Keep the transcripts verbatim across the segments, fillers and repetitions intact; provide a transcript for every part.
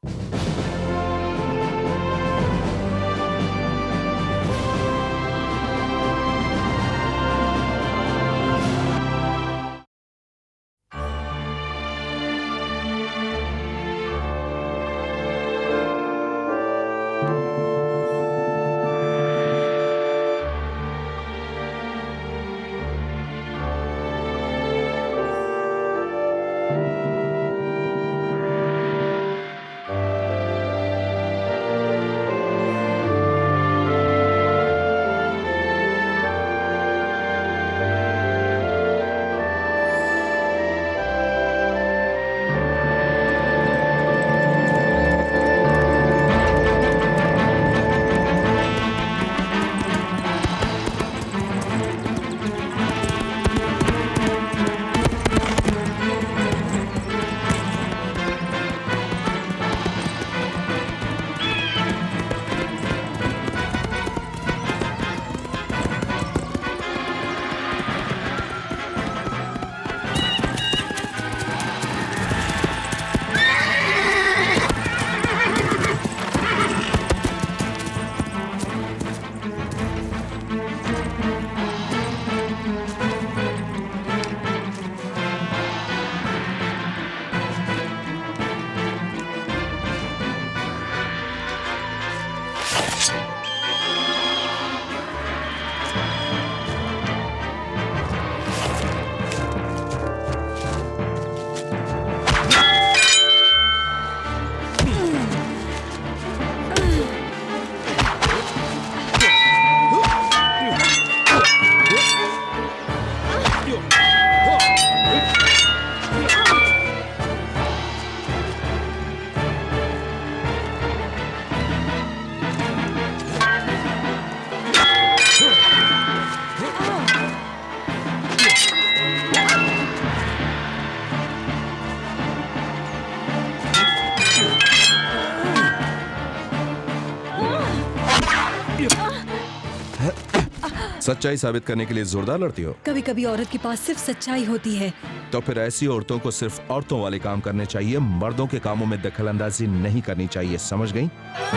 सच्चाई साबित करने के लिए जोरदार लड़ती हो। कभी कभी औरत के पास सिर्फ सच्चाई होती है। तो फिर ऐसी औरतों को सिर्फ औरतों वाले काम करने चाहिए, मर्दों के कामों में दखल अंदाजी नहीं करनी चाहिए, समझ गई?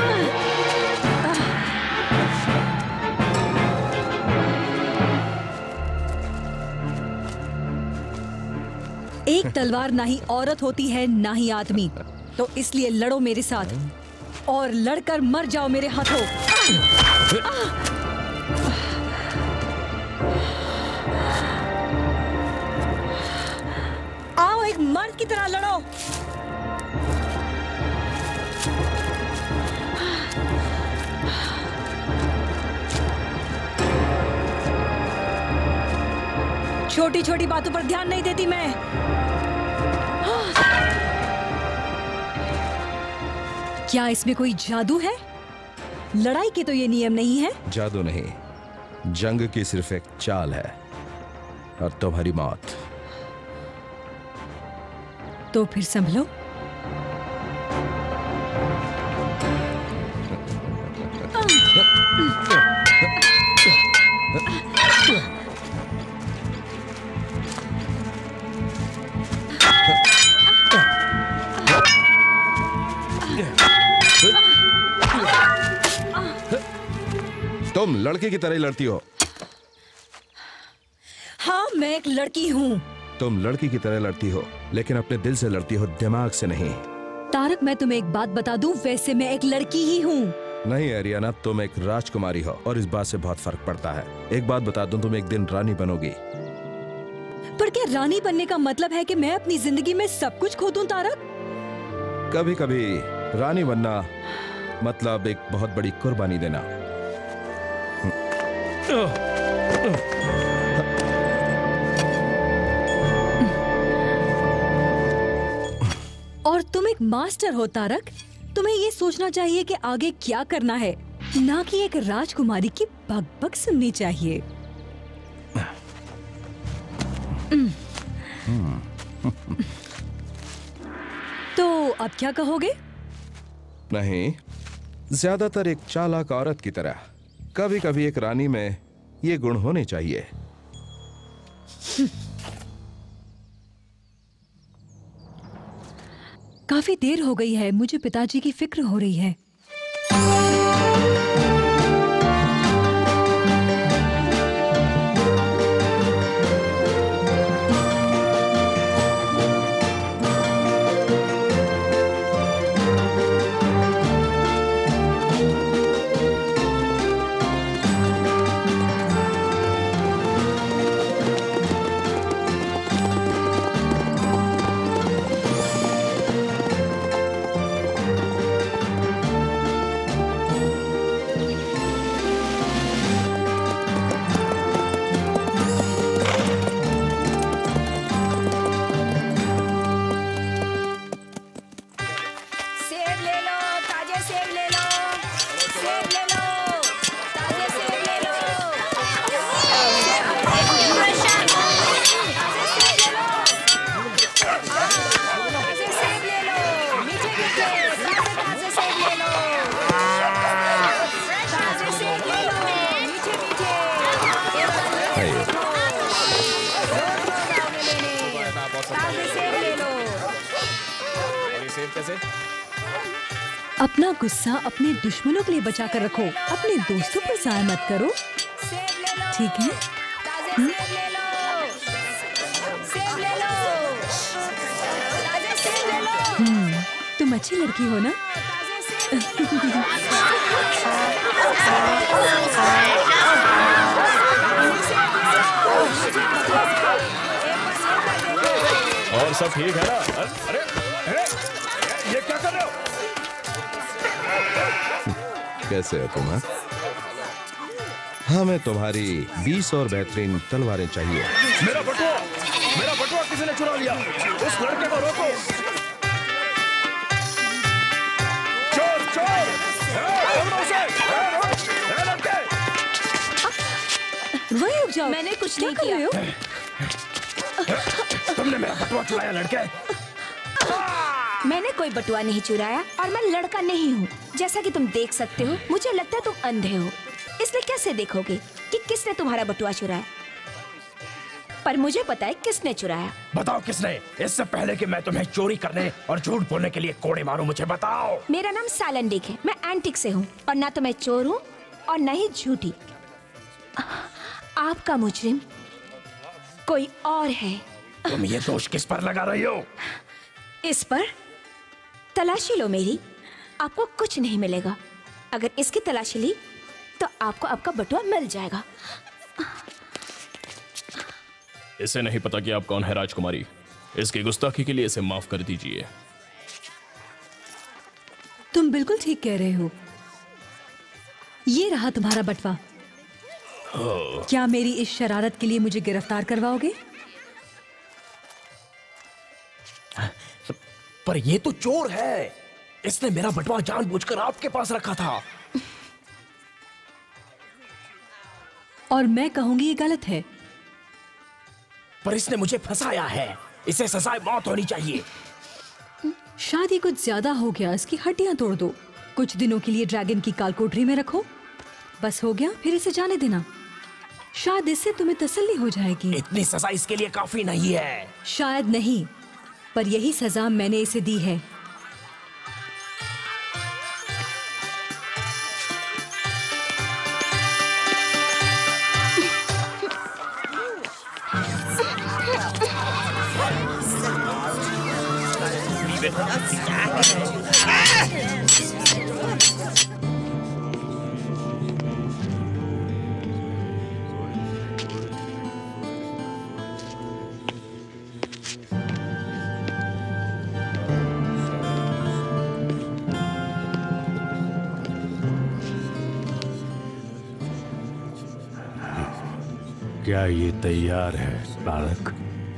एक तलवार ना ही औरत होती है ना ही आदमी, तो इसलिए लड़ो मेरे साथ और लड़कर मर जाओ मेरे हाथों। आओ एक मर्द की तरह लड़ो। छोटी छोटी बातों पर ध्यान नहीं देती मैं। क्या इसमें कोई जादू है? लड़ाई के तो ये नियम नहीं है। जादू नहीं, जंग की सिर्फ एक चाल है और तुम्हारी मौत। तो फिर संभलो। तुम लड़की की तरह ही लड़ती हो। हाँ, मैं एक लड़की हूँ। तुम लड़की की तरह लड़ती हो, लेकिन अपने दिल से लड़ती हो, दिमाग से नहीं। तारक, मैं तुम्हें एक बात बता दूं, वैसे मैं एक लड़की ही हूँ। नहीं एरियाना, तुम एक राजकुमारी हो और इस बात से बहुत फर्क पड़ता है। एक बात बता दूं, तुम एक दिन रानी बनोगी। पर क्या रानी बनने का मतलब है कि मैं अपनी जिंदगी में सब कुछ खो दूं, तारक? कभी कभी रानी बनना मतलब एक बहुत बड़ी कुर्बानी देना। और तुम एक मास्टर हो तारक, तुम्हें ये सोचना चाहिए कि आगे क्या करना है, ना कि एक राजकुमारी की बकबक सुननी चाहिए। तो अब क्या कहोगे? नहीं, ज्यादातर एक चालाक औरत की तरह। कभी कभी एक रानी में ये गुण होने चाहिए। काफी देर हो गई है, मुझे पिताजी की फिक्र हो रही है। अपना गुस्सा अपने दुश्मनों के लिए बचा कर रखो, अपने दोस्तों पर जाया मत करो, ठीक है? हुँ? हम्म, तुम अच्छी लड़की हो ना? और सब ठीक है ना? अरे अरे ये क्या कर रहे हो? कैसे हो तुम? हाँ? हमें तुम्हारी बीस और बेहतरीन तलवारें चाहिए। मेरा बटुआ, मेरा बटुआ किसी ने चुरा लिया। उस लड़के को रोको। चोर, चोर! पकड़ो उसे! ए, लड़के! वही रुक जाओ। मैंने कुछ नहीं किया। किया। तुमने मेरा बटुआ चुराया लड़के। मैंने कोई बटुआ नहीं चुराया और मैं लड़का नहीं हूँ। जैसा कि तुम देख सकते हो, मुझे लगता है तुम अंधे हो, इसलिए कैसे देखोगे कि किसने तुम्हारा बटुआ चुराया? पर मुझे पता है किसने चुराया। बताओ किसने? इससे पहले कि मैं तुम्हें चोरी करने और झूठ बोलने के लिए कोड़े मारूं, मुझे बताओ। मेरा नाम सालंडिक है, मैं एंटिक से हूँ और ना तो मैं चोर हूँ और न ही झूठी। आपका मुजरिम कोई और है। तुम ये दोष किस पर लगा रही हो? इस पर तलाशी लो मेरी, आपको कुछ नहीं मिलेगा। अगर इसकी तलाशी ली तो आपको आपका बटुआ मिल जाएगा। इसे नहीं पता कि आप कौन है राजकुमारी। इसकी गुस्ताखी के लिए इसे माफ कर दीजिए। तुम बिल्कुल ठीक कह रहे हो। ये रहा तुम्हारा बटवा। क्या मेरी इस शरारत के लिए मुझे गिरफ्तार करवाओगे? पर ये तो चोर है। इसने मेरा बटुआ जानबूझकर आपके पास रखा था। और मैं कहूंगी ये गलत है। पर इसने मुझे फंसाया है। इसे सजाए मौत होनी चाहिए। शादी कुछ ज्यादा हो गया, इसकी हड्डियां तोड़ दो। कुछ दिनों के लिए ड्रैगन की कालकोठरी में रखो, बस हो गया, फिर इसे जाने देना। शायद इससे तुम्हें तसल्ली हो जाएगी। इतनी सजा इसके लिए काफी नहीं है। शायद नहीं, पर यही सजा मैंने इसे दी है। क्या ये तैयार है बालक?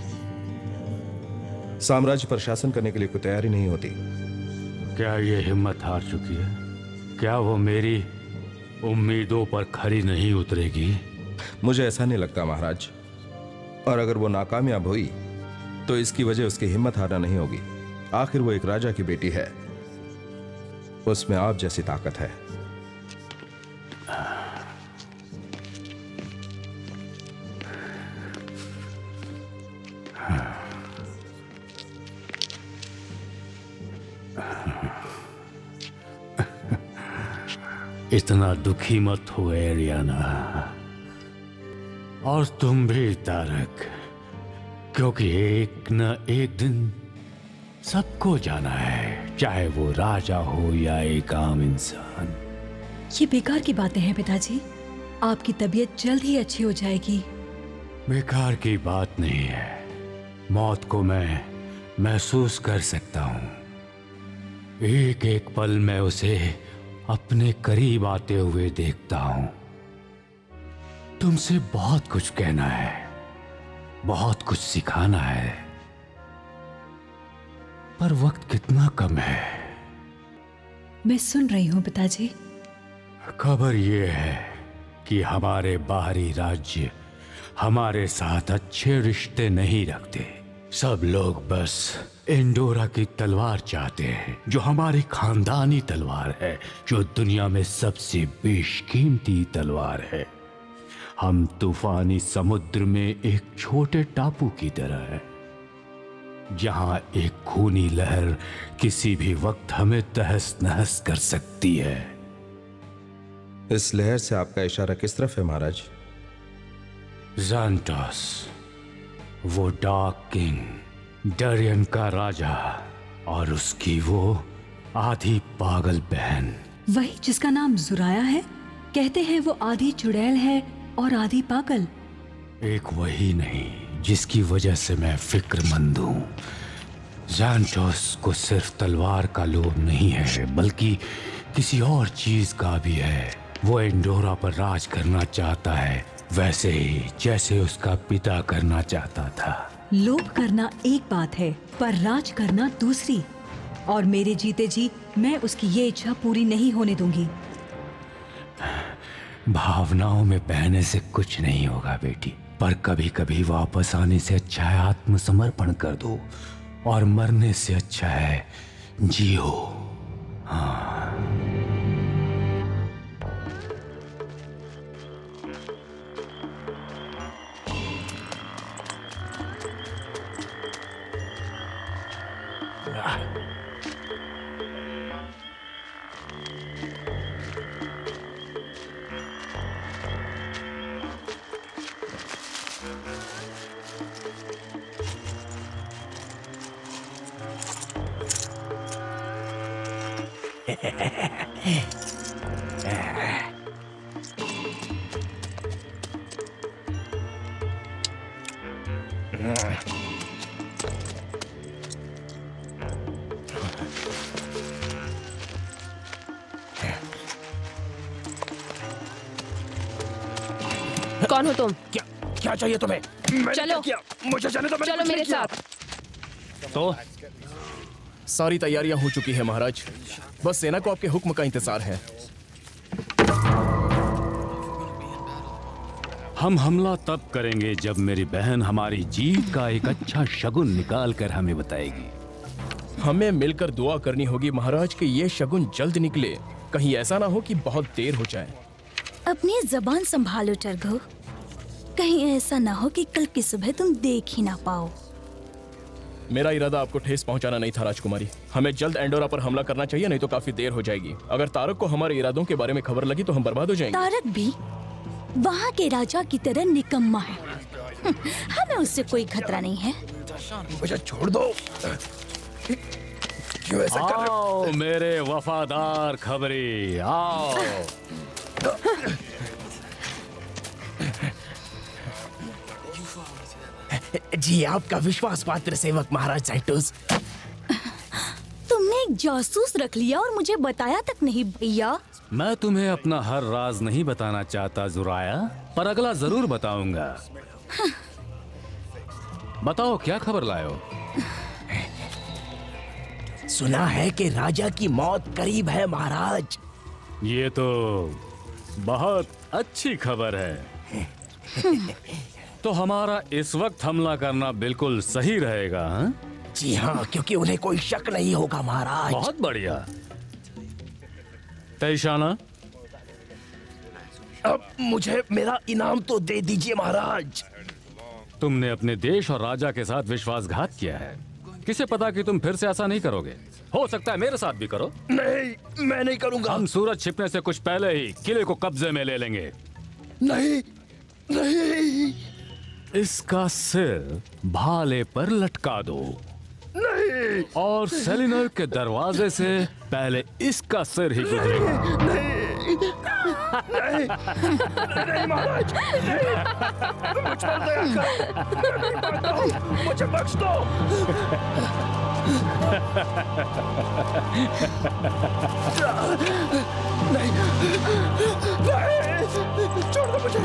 साम्राज्य पर शासन करने के लिए कोई तैयारी नहीं होती। क्या ये हिम्मत हार चुकी है? क्या वो मेरी उम्मीदों पर खरी नहीं उतरेगी? मुझे ऐसा नहीं लगता महाराज। और अगर वो नाकामयाब हुई तो इसकी वजह उसकी हिम्मत हारना नहीं होगी। आखिर वो एक राजा की बेटी है, उसमें आप जैसी ताकत है। इतना दुखी मत हो एरियाना, और तुम भी तारक, क्योंकि एक न एक दिन सबको जाना है, चाहे वो राजा हो या एक आम इंसान। ये बेकार की बातें हैं पिताजी, आपकी तबीयत जल्द ही अच्छी हो जाएगी। बेकार की बात नहीं है, मौत को मैं महसूस कर सकता हूं। एक एक पल मैं उसे अपने करीब आते हुए देखता हूं। तुमसे बहुत कुछ कहना है, बहुत कुछ सिखाना है, पर वक्त कितना कम है। मैं सुन रही हूँ पिताजी। खबर यह है कि हमारे बाहरी राज्य हमारे साथ अच्छे रिश्ते नहीं रखते। सब लोग बस एंडोरा की तलवार चाहते हैं, जो हमारी खानदानी तलवार है, जो दुनिया में सबसे बेशकीमती तलवार है। हम तूफानी समुद्र में एक छोटे टापू की तरह है, जहां एक खूनी लहर किसी भी वक्त हमें तहस नहस कर सकती है। इस लहर से आपका इशारा किस तरफ है महाराज? ज़ांटोस, वो डार्क किंग, डरियन का राजा, और उसकी वो आधी पागल बहन। वही जिसका नाम जुराया है? कहते हैं वो आधी चुड़ैल है और आधी पागल। एक वही नहीं जिसकी वजह से मैं फिक्रमंद हूँ। ज़ांटोस को सिर्फ तलवार का लोभ नहीं है, बल्कि किसी और चीज का भी है। वो एंडोरा पर राज करना चाहता है, वैसे ही जैसे उसका पिता करना चाहता था। लोभ करना एक बात है, पर राज करना दूसरी। और मेरे जीते जी मैं उसकी ये इच्छा पूरी नहीं होने दूंगी। भावनाओं में बहने से कुछ नहीं होगा बेटी, पर कभी कभी वापस आने से अच्छा है आत्मसमर्पण कर दो, और मरने से अच्छा है जियो। हाँ। कौन हो तुम? क्या क्या चाहिए तुम्हें? चलो क्या मुझे जाने दो, चलो मेरे साथ। तो सारी तैयारियां हो चुकी है महाराज, बस सेना को आपके हुक्म का इंतजार है। हम हमला तब करेंगे जब मेरी बहन हमारी जीत का एक अच्छा शगुन निकाल कर हमें बताएगी। हमें मिलकर दुआ करनी होगी महाराज कि ये शगुन जल्द निकले, कहीं ऐसा ना हो कि बहुत देर हो जाए। अपनी जबान संभालो टर्गो, कहीं ऐसा ना हो कि कल की सुबह तुम देख ही ना पाओ। मेरा इरादा आपको ठेस पहुंचाना नहीं था राजकुमारी, हमें जल्द एंडोरा पर हमला करना चाहिए, नहीं तो काफी देर हो जाएगी। अगर तारक को हमारे इरादों के बारे में खबर लगी तो हम बर्बाद हो जाएंगे। तारक भी वहाँ के राजा की तरह निकम्मा है, हमें उससे कोई खतरा नहीं है। मुझे छोड़ दो। क्यों ऐसा कर रहे हो? आओ मेरे वफादार खबरी, आओ। जी आपका विश्वास पात्र सेवक महाराज ज़ांटोस। तुमने एक जासूस रख लिया और मुझे बताया तक नहीं भैया। मैं तुम्हें अपना हर राज नहीं बताना चाहता जुराया, पर अगला जरूर बताऊंगा। बताओ क्या खबर लायो? सुना है कि राजा की मौत करीब है महाराज। ये तो बहुत अच्छी खबर है। तो हमारा इस वक्त हमला करना बिल्कुल सही रहेगा। हा? जी हाँ, क्योंकि उन्हें कोई शक नहीं होगा महाराज। बहुत बढ़िया। तैशाना, अब मुझे मेरा इनाम तो दे दीजिए महाराज। तुमने अपने देश और राजा के साथ विश्वासघात किया है, किसे पता कि तुम फिर से ऐसा नहीं करोगे। हो सकता है मेरे साथ भी करो। नहीं, मैं नहीं करूंगा। हम सूरज छिपने से कुछ पहले ही किले को कब्जे में ले लेंगे। नहीं, नहीं, इसका सिर भाले पर लटका दो। नहीं, और सेलिनर के दरवाजे से पहले इसका सिर ही गुजरेगा। नहीं, नहीं, नहीं महाराज, नहीं, मुझ पर दया करो, मैं नहीं मानता हूँ, मुझे बख्श दो। नहीं, नहीं, छोड़ दो मुझे,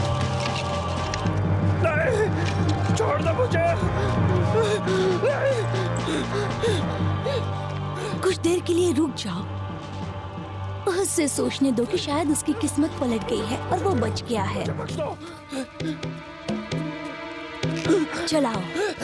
नहीं, छोड़ दो मुझे, नहीं। कुछ देर के लिए रुक जाओ, उससे सोचने दो कि शायद उसकी किस्मत पलट गई है और वो बच गया है। चलाओ।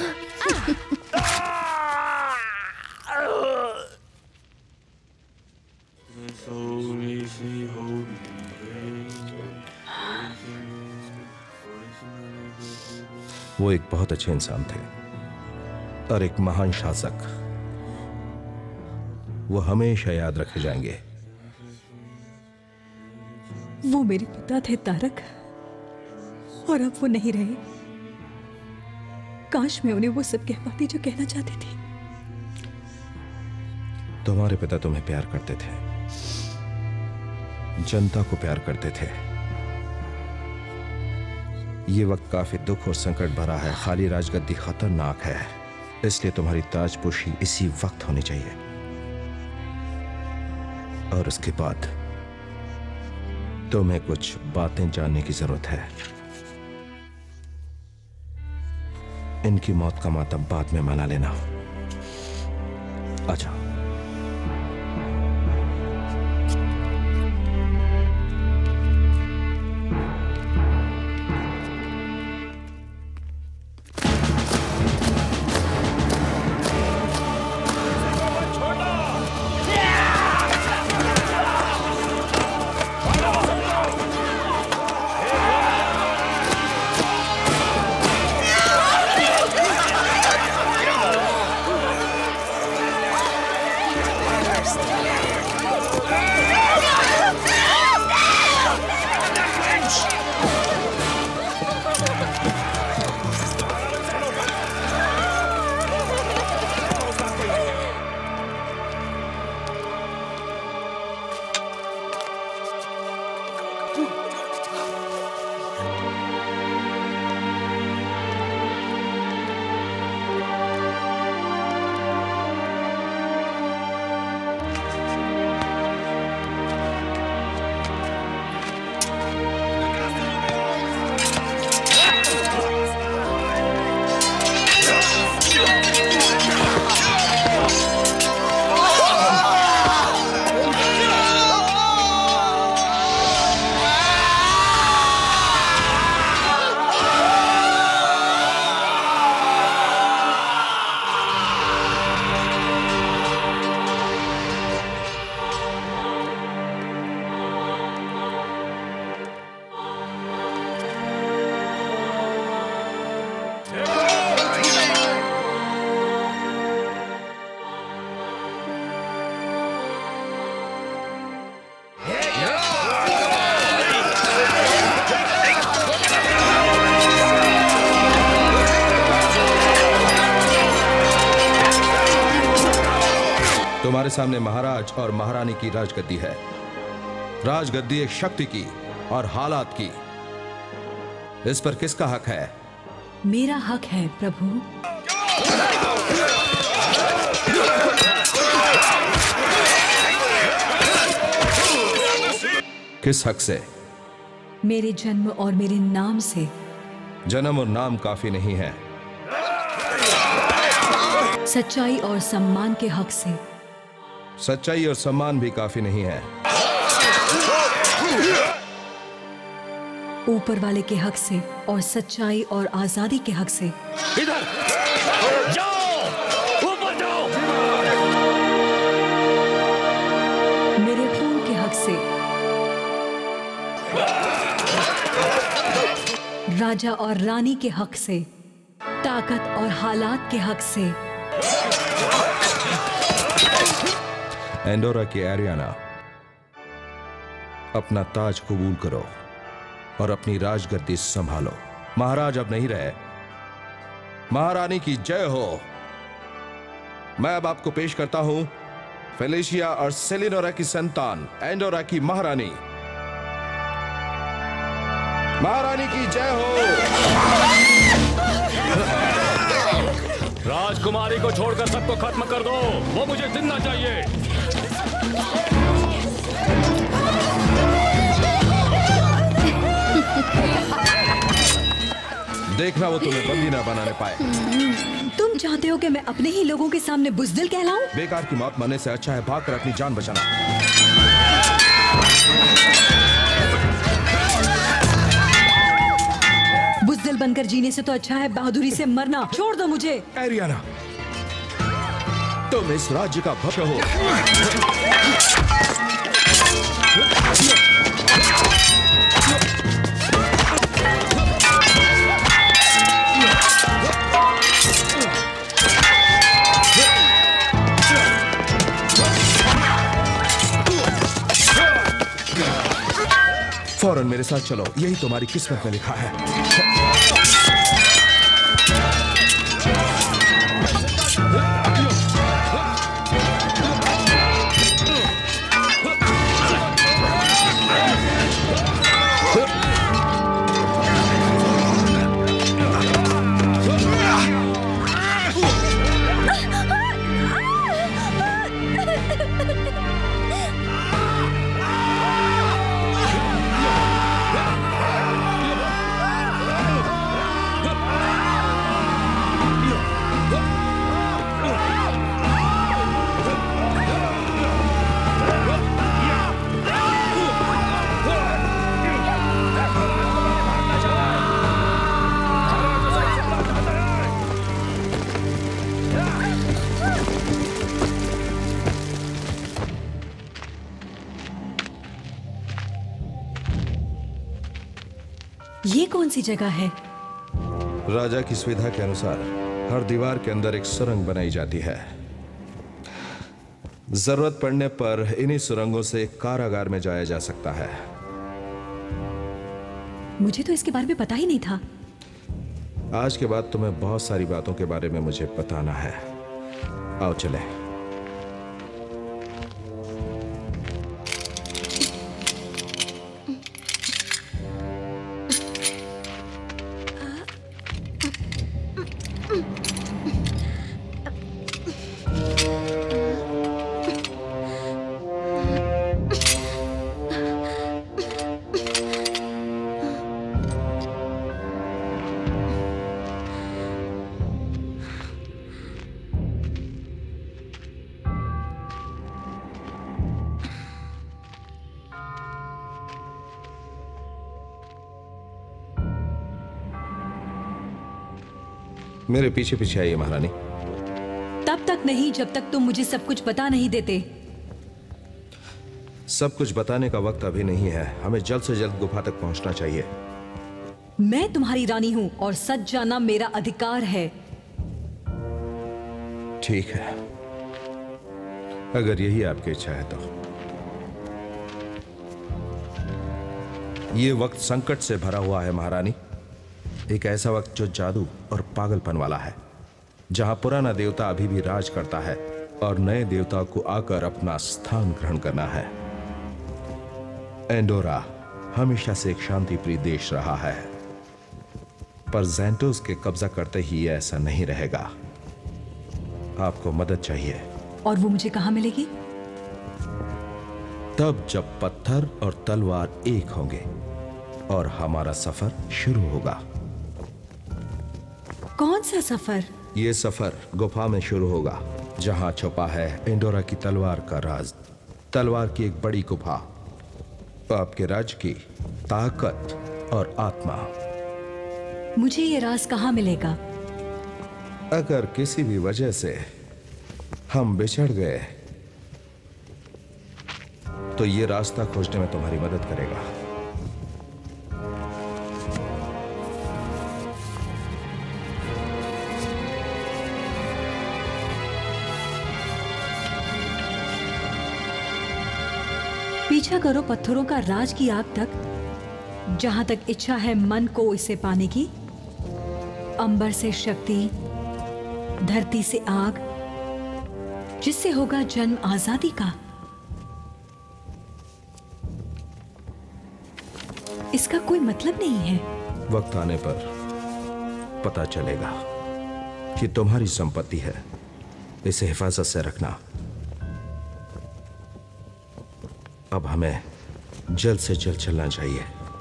वो एक बहुत अच्छे इंसान थे और एक महान शासक। वो हमेशा याद रखे जाएंगे। वो मेरे पिता थे तारक, और अब वो नहीं रहे। काश मैं उन्हें वो सब कह पाती जो कहना चाहती थी। तुम्हारे पिता तुम्हें प्यार करते थे, जनता को प्यार करते थे। ये वक्त काफी दुख और संकट भरा है। खाली राजगद्दी खतरनाक है, इसलिए तुम्हारी ताजपोशी इसी वक्त होनी चाहिए। और उसके बाद तुम्हें कुछ बातें जानने की जरूरत है। इनकी मौत का मातम बाद में मना लेना। अच्छा, तुम्हारे सामने महाराज और महारानी की राजगद्दी है। राजगद्दी एक शक्ति की और हालात की। इस पर किसका हक है? मेरा हक है प्रभु। किस हक से? मेरे जन्म और मेरे नाम से। जन्म और नाम काफी नहीं है। सच्चाई और सम्मान के हक से। सच्चाई और सम्मान भी काफी नहीं है। ऊपर वाले के हक से और सच्चाई और आजादी के हक से। इधर जाओ, ऊपर जाओ। मेरे खून के हक से। राजा और रानी के हक से। ताकत और हालात के हक से। एंडोरा की एरियाना, अपना ताज कबूल करो और अपनी राजगद्दी संभालो। महाराज अब नहीं रहे। महारानी की जय हो। मैं अब आपको पेश करता हूं फेलिशिया और सेलिनोरा की संतान एंडोरा की महारानी। महारानी की जय हो। राजकुमारी को छोड़कर सबको खत्म कर दो, वो मुझे जिंदा चाहिए। देखना वो तुम्हें बंदी ना बनाने पाए। तुम चाहते हो कि मैं अपने ही लोगों के सामने बुज़दिल कहलाऊं? बेकार की मौत मरने से अच्छा है भागकर अपनी जान बचाना। बुज़दिल बनकर जीने से तो अच्छा है बहादुरी से मरना। छोड़ दो मुझे। एरियाना, तुम इस राज्य का भक्ष हो। फौरन मेरे साथ चलो, यही तुम्हारी किस्मत में लिखा है। ये कौन सी जगह है? राजा की सुविधा के अनुसार हर दीवार के अंदर एक सुरंग बनाई जाती है। जरूरत पड़ने पर इन्हीं सुरंगों से कारागार में जाया जा सकता है। मुझे तो इसके बारे में पता ही नहीं था। आज के बाद तुम्हें बहुत सारी बातों के बारे में मुझे बताना है। आओ चले। मेरे पीछे पीछे आइए महारानी। तब तक नहीं जब तक तुम मुझे सब कुछ बता नहीं देते। सब कुछ बताने का वक्त अभी नहीं है। हमें जल्द से जल्द गुफा तक पहुंचना चाहिए। मैं तुम्हारी रानी हूं और सच जानना मेरा अधिकार है। ठीक है, अगर यही आपकी इच्छा है तो। ये वक्त संकट से भरा हुआ है महारानी। एक ऐसा वक्त जो जादू और पागलपन वाला है, जहां पुराना देवता अभी भी राज करता है और नए देवता को आकर अपना स्थान ग्रहण करना है। एंडोरा हमेशा से एक शांति प्रिय देश रहा है, पर ज़ैंटोस के कब्जा करते ही ऐसा नहीं रहेगा। आपको मदद चाहिए। और वो मुझे कहां मिलेगी? तब जब पत्थर और तलवार एक होंगे और हमारा सफर शुरू होगा। कौन सा सफर? ये सफर गुफा में शुरू होगा, जहां छुपा है एंडोरा की तलवार का राज। तलवार की एक बड़ी गुफा, आपके राज्य की ताकत और आत्मा। मुझे ये राज कहां मिलेगा? अगर किसी भी वजह से हम बिछड़ गए तो ये रास्ता खोजने में तुम्हारी मदद करेगा। पीछा करो पत्थरों का राज की आग तक, जहां तक इच्छा है मन को इसे पाने की। अंबर से शक्ति, धरती से आग, जिससे होगा जन्म आजादी का। इसका कोई मतलब नहीं है। वक्त आने पर पता चलेगा कि तुम्हारी संपत्ति है, इसे हिफाजत से रखना। अब हमें जल्द से जल्द चलना चाहिए।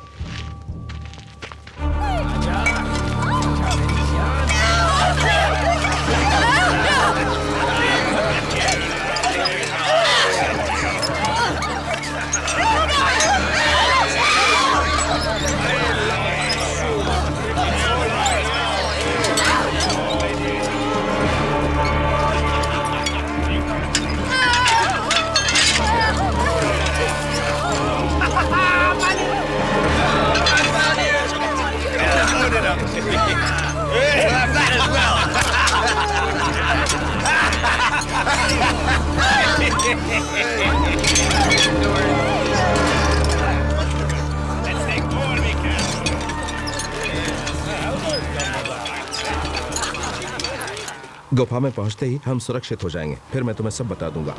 गुफा में पहुंचते ही हम सुरक्षित हो जाएंगे, फिर मैं तुम्हें सब बता दूंगा।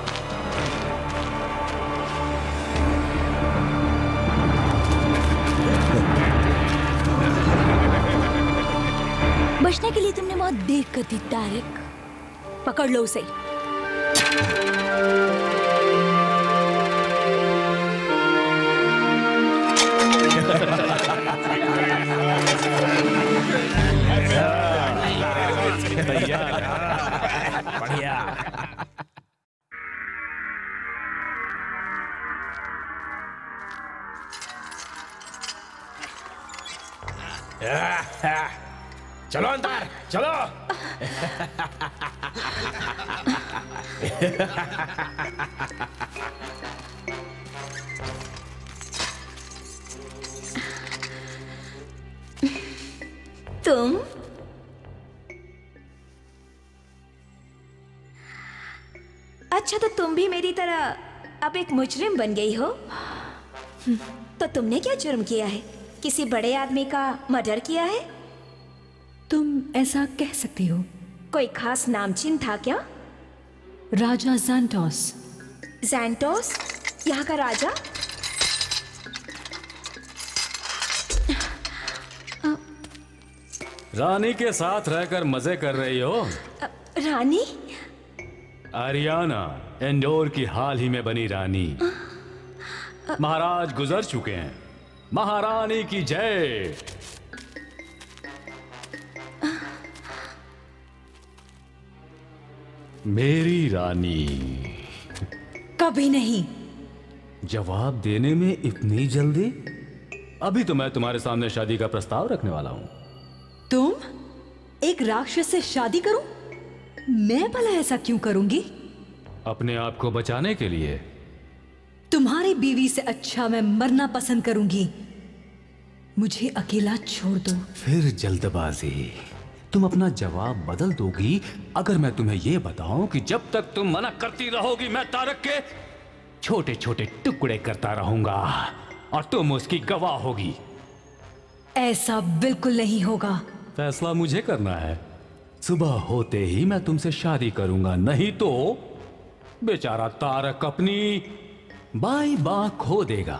बचने के लिए तुमने बहुत देर कर दी तारिक। पकड़ लो उसे। बढ़िया। चलो अंदर चलो। तुम अच्छा, तो तुम भी मेरी तरह अब एक मुजरिम बन गई हो। तो तुमने क्या जुर्म किया है? किसी बड़े आदमी का मर्डर किया है? तुम ऐसा कह सकती हो। कोई खास नामचिन्ह था क्या? राजा ज़ैंटोस। ज़ैंटोस? यहाँ का राजा? रानी के साथ रहकर मजे कर रही हो? रानी? आरियाना, एंडोर की हाल ही में बनी रानी। महाराज गुजर चुके हैं। महारानी की जय। मेरी रानी। कभी नहीं। जवाब देने में इतनी जल्दी? अभी तो मैं तुम्हारे सामने शादी का प्रस्ताव रखने वाला हूं। तुम? एक राक्षस से शादी करूं? मैं भला ऐसा क्यों करूंगी? अपने आप को बचाने के लिए। तुम्हारी बीवी से अच्छा मैं मरना पसंद करूंगी। मुझे अकेला छोड़ दो। फिर जल्दबाजी। तुम अपना जवाब बदल दोगी अगर मैं तुम्हें यह बताऊं कि जब तक तुम मना करती रहोगी मैं तारक के छोटे छोटे टुकड़े करता रहूंगा और तुम उसकी गवाह होगी। ऐसा बिल्कुल नहीं होगा। फैसला मुझे करना है। सुबह होते ही मैं तुमसे शादी करूंगा, नहीं तो बेचारा तारक अपनी बाई बाँ खो देगा।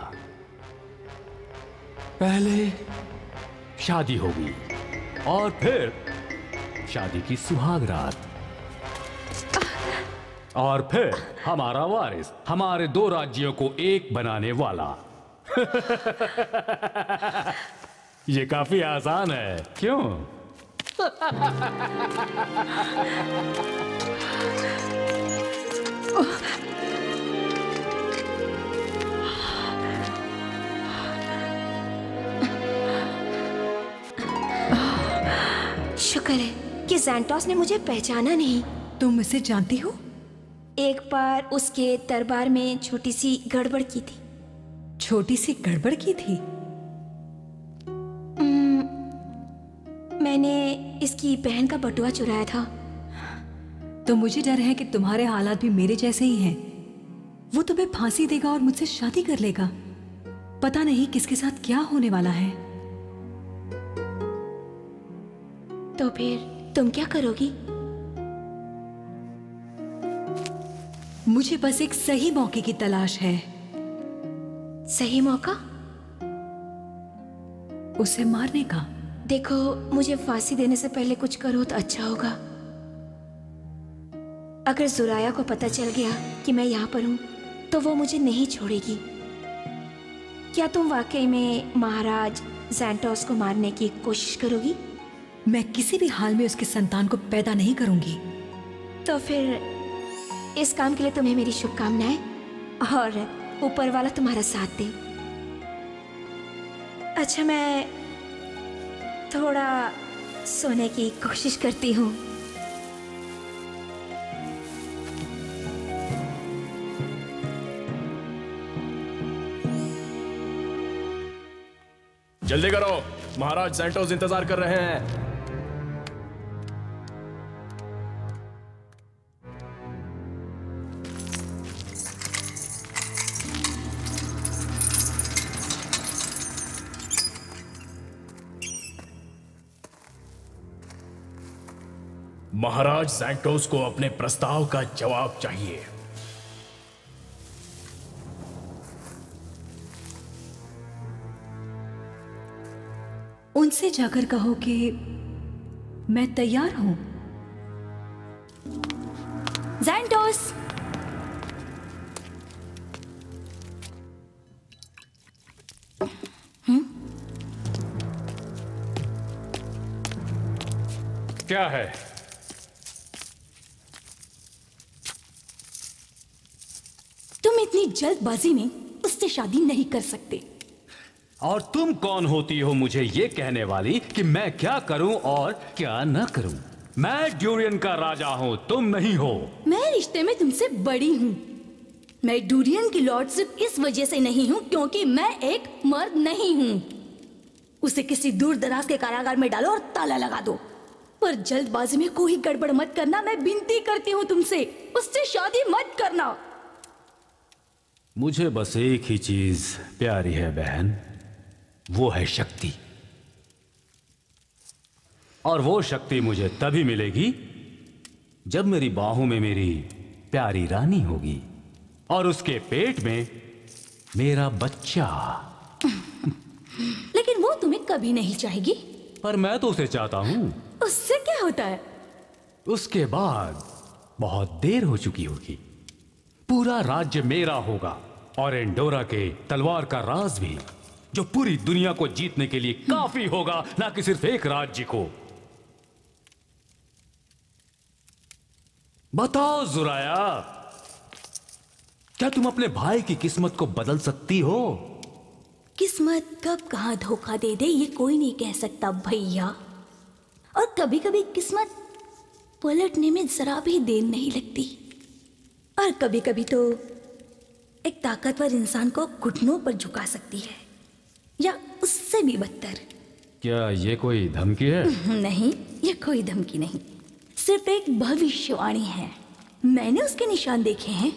पहले शादी होगी और फिर शादी की सुहाग रात, और फिर हमारा वारिस हमारे दो राज्यों को एक बनाने वाला। ये काफी आसान है, क्यों? शुक्र है कि ज़ैंटोस ने मुझे पहचाना नहीं। तुम इसे जानती हो? एक बार उसके दरबार में छोटी सी गड़बड़ की थी। छोटी सी गड़बड़ की थी? मैंने इसकी बहन का बटुआ चुराया था। तो मुझे डर है कि तुम्हारे हालात भी मेरे जैसे ही हैं। वो तुम्हें फांसी देगा और मुझसे शादी कर लेगा। पता नहीं किसके साथ क्या होने वाला है। तो फिर तुम क्या करोगी? मुझे बस एक सही मौके की तलाश है। सही मौका? उसे मारने का। देखो, मुझे फांसी देने से पहले कुछ करो तो अच्छा होगा। अगर जुराया को पता चल गया कि मैं यहाँ पर हूँ तो वो मुझे नहीं छोड़ेगी। क्या तुम वाकई में महाराज ज़ैंटोस को मारने की कोशिश करोगी? मैं किसी भी हाल में उसके संतान को पैदा नहीं करूंगी। तो फिर इस काम के लिए तुम्हें मेरी शुभकामनाएं और ऊपर वाला तुम्हारा साथ दे। अच्छा, मैं थोड़ा सोने की कोशिश करती हूँ। जल्दी करो, महाराज ज़ैंटोस इंतजार कर रहे हैं। महाराज ज़ैंटोस को अपने प्रस्ताव का जवाब चाहिए। उनसे जाकर कहो कि मैं तैयार हूं। ज़ैंटोस! हम्म? क्या है? तुम इतनी जल्दबाजी में उससे शादी नहीं कर सकते। और तुम कौन होती हो मुझे ये कहने वाली कि मैं क्या करूं और क्या न करूं? मैं ड्यूरियन का राजा हूं, तुम नहीं हो। मैं रिश्ते में तुमसे बड़ी हूं। मैं ड्यूरियन की लॉर्ड सिर्फ इस वजह से नहीं हूं क्योंकि मैं एक मर्द नहीं हूं। उसे किसी दूर दराज के कारागार में डालो और ताला लगा दो। पर जल्दबाजी में कोई गड़बड़ मत करना। मैं विनती करती हूं तुमसे, उससे शादी मत करना। मुझे बस एक ही चीज प्यारी है बहन, वो है शक्ति। और वो शक्ति मुझे तभी मिलेगी जब मेरी बाहों में मेरी प्यारी रानी होगी और उसके पेट में मेरा बच्चा। लेकिन वो तुम्हें कभी नहीं चाहेगी। पर मैं तो उसे चाहता हूं। उससे क्या होता है? उसके बाद बहुत देर हो चुकी होगी। पूरा राज्य मेरा होगा और एंडोरा के तलवार का राज भी, जो पूरी दुनिया को जीतने के लिए काफी होगा, ना कि सिर्फ एक राज्य को। बताओ जुराया, क्या तुम अपने भाई की किस्मत को बदल सकती हो? किस्मत कब कहां धोखा दे दे ये कोई नहीं कह सकता भैया। और कभी कभी किस्मत पलटने में जरा भी देर नहीं लगती। और कभी कभी तो एक ताकतवर इंसान को घुटनों पर झुका सकती है, या उससे भी बदतर। क्या ये कोई धमकी है? नहीं, ये कोई धमकी नहीं, सिर्फ एक भविष्यवाणी है। मैंने उसके निशान देखे हैं।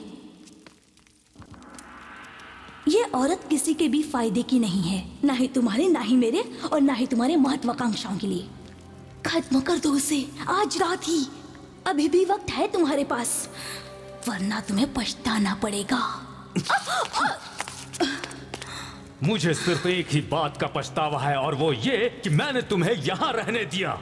ये औरत किसी के भी फायदे की नहीं है, ना ही तुम्हारे, ना ही मेरे, और ना ही तुम्हारे महत्वाकांक्षाओं के लिए। खत्म कर दो उसे आज रात ही। अभी भी वक्त है तुम्हारे पास, वरना तुम्हें पछताना पड़ेगा। मुझे सिर्फ एक ही बात का पछतावा है, और वो ये कि मैंने तुम्हें यहां रहने दिया।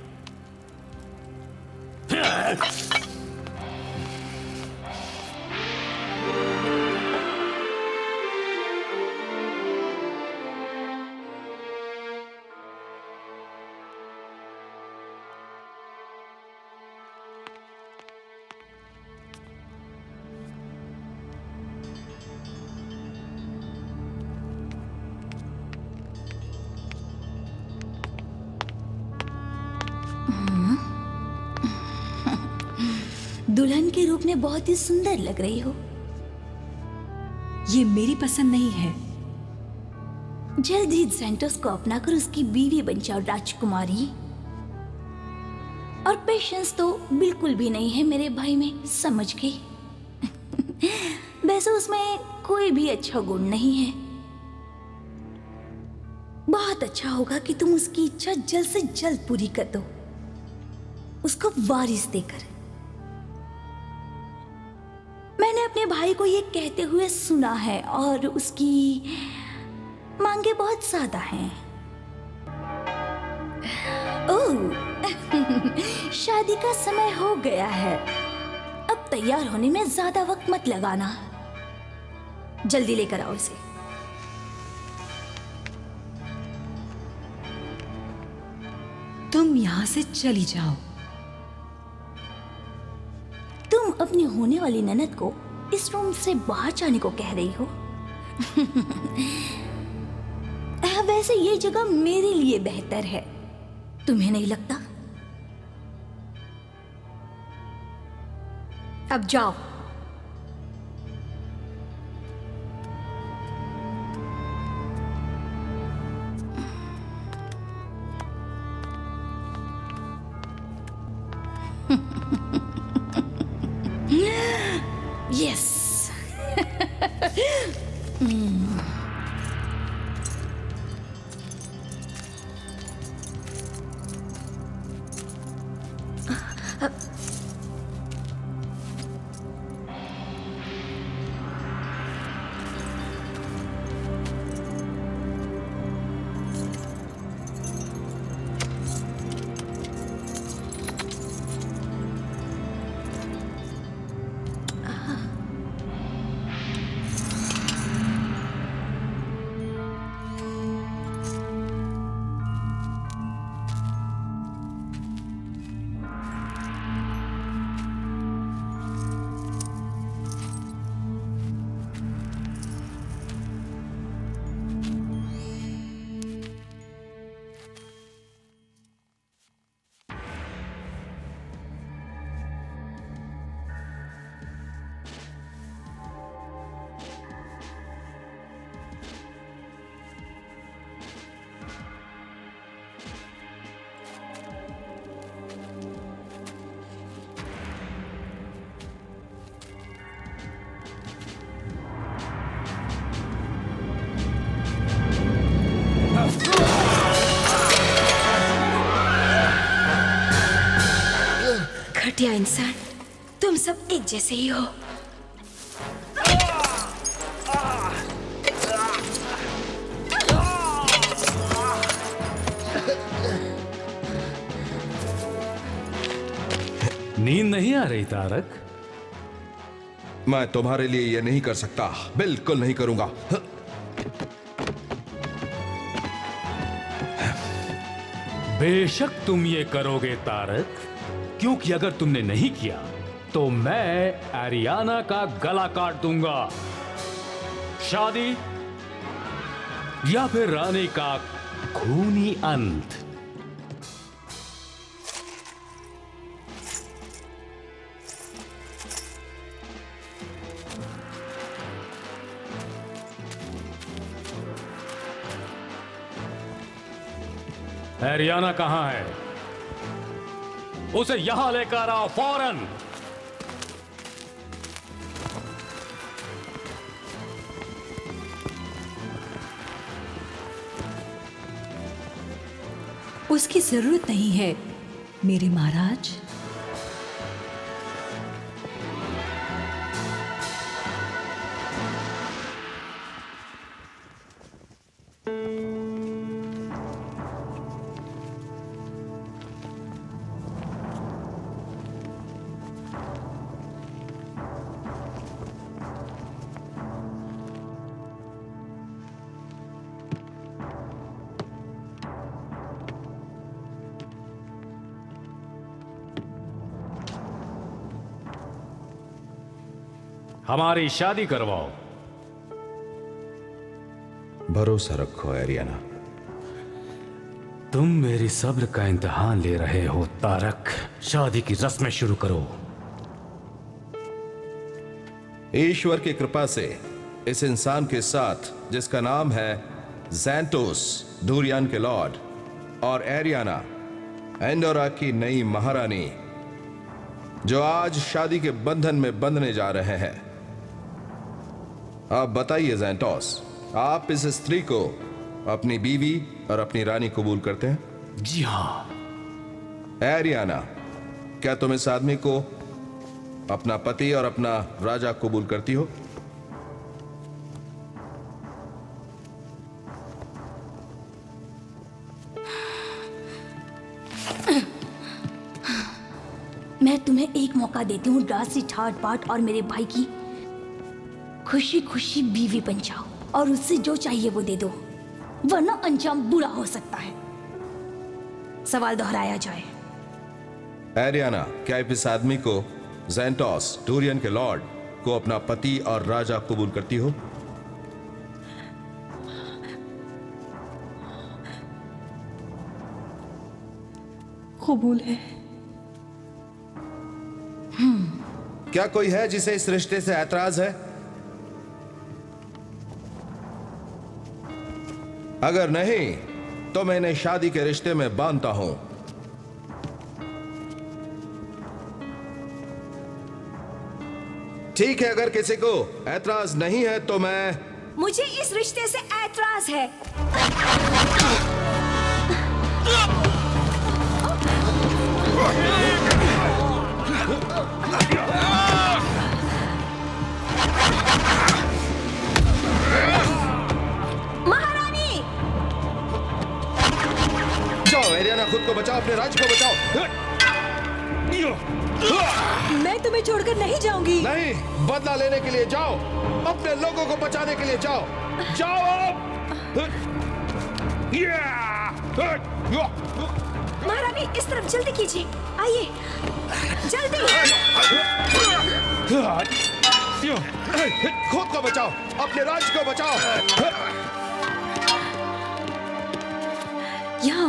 दुल्हन के रूप में बहुत ही सुंदर लग रही हो। ये मेरी पसंद नहीं है। जल्द ही ज़ैंटोस को अपना कर उसकी बीवी बन जाओ राजकुमारी। और पेशेंस तो बिल्कुल भी नहीं है मेरे भाई में, समझ गई? वैसे उसमें कोई भी अच्छा गुण नहीं है। बहुत अच्छा होगा कि तुम उसकी इच्छा जल्द से जल्द पूरी कर दो, उसको वारिस देकर। मैंने अपने भाई को ये कहते हुए सुना है और उसकी मांगे बहुत सादा हैं। ओह, शादी का समय हो गया है। अब तैयार होने में ज्यादा वक्त मत लगाना। जल्दी लेकर आओ इसे। तुम यहां से चली जाओ। तुम अपनी होने वाली ननद को इस रूम से बाहर जाने को कह रही हो? वैसे ये जगह मेरे लिए बेहतर है, तुम्हें नहीं लगता? अब जाओ। यस। घटिया इंसान, तुम सब एक जैसे ही हो। नींद नहीं आ रही तारक? मैं तुम्हारे लिए यह नहीं कर सकता, बिल्कुल नहीं करूंगा। बेशक तुम ये करोगे तारक, क्योंकि अगर तुमने नहीं किया तो मैं एरियाना का गला काट दूंगा। शादी या फिर रानी का खूनी अंत। एरियाना कहां है? उसे यहां लेकर आओ फौरन। उसकी जरूरत नहीं है मेरे महाराज। हमारी शादी करवाओ। भरोसा रखो एरियाना। तुम मेरी सब्र का इम्तिहान ले रहे हो तारक। शादी की रस्में शुरू करो। ईश्वर की कृपा से इस इंसान के साथ, जिसका नाम है ज़ैंटोस, दुरियान के लॉर्ड, और एरियाना, एंडोरा की नई महारानी, जो आज शादी के बंधन में बंधने जा रहे हैं, आप बताइए ज़ैंटोस, आप इस स्त्री को अपनी बीवी और अपनी रानी कबूल करते हैं? जी हाँ। एरियाना, क्या तुम इस आदमी को अपना पति और अपना राजा कबूल करती हो? मैं तुम्हें एक मौका देती हूँ, राशि ठाट बाट और मेरे भाई की खुशी खुशी बीवी बन जाओ और उससे जो चाहिए वो दे दो, वरना अंजाम बुरा हो सकता है। सवाल दोहराया जाए। एरियाना, क्या आप इस आदमी को, ज़ैंटोस, डूरियन के लॉर्ड को अपना पति और राजा कबूल करती हो? कबूल है। क्या कोई है जिसे इस रिश्ते से ऐतराज है? अगर नहीं तो मैं इन्हें शादी के रिश्ते में बांधता हूं। ठीक है, अगर किसी को ऐतराज नहीं है तो मैं मुझे इस रिश्ते से ऐतराज है। महारानी, जाओ एरियाना, खुद को बचाओ, अपने राज्य को बचाओ। मैं तुम्हें छोड़कर नहीं जाऊंगी। नहीं, बदला लेने के लिए जाओ, अपने लोगों को बचाने के लिए जाओ। जाओ। महारानी, इस तरफ जल्दी कीजिए, आइए जल्दी। खुद को बचाओ, अपने राज्य को बचाओ। यहाँ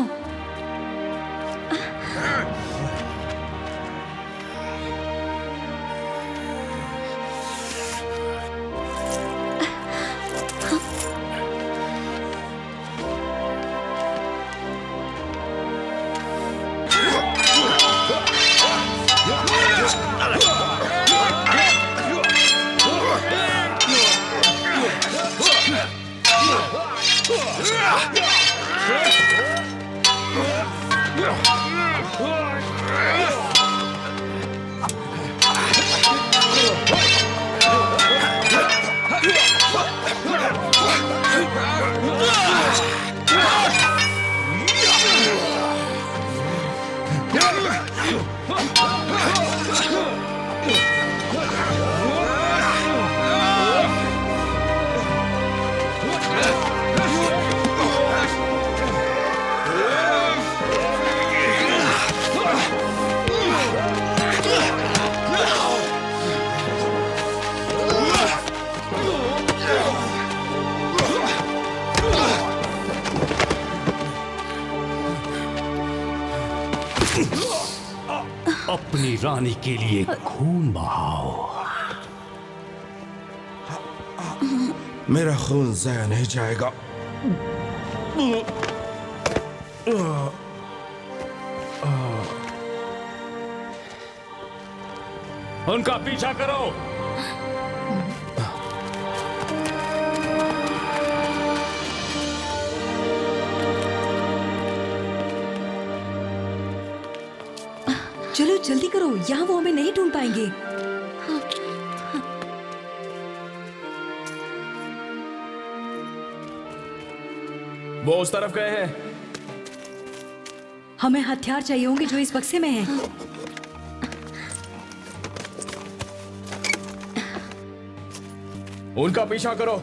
अपनी रानी के लिए खून बहाओ। मेरा खून ज़ाया नहीं जाएगा। उनका पीछा करो। चलो जल्दी करो, यहाँ वो हमें नहीं ढूंढ पाएंगे। वो उस तरफ गए हैं। हमें हथियार चाहिए होंगे जो इस बक्से में हैं। उनका पीछा करो।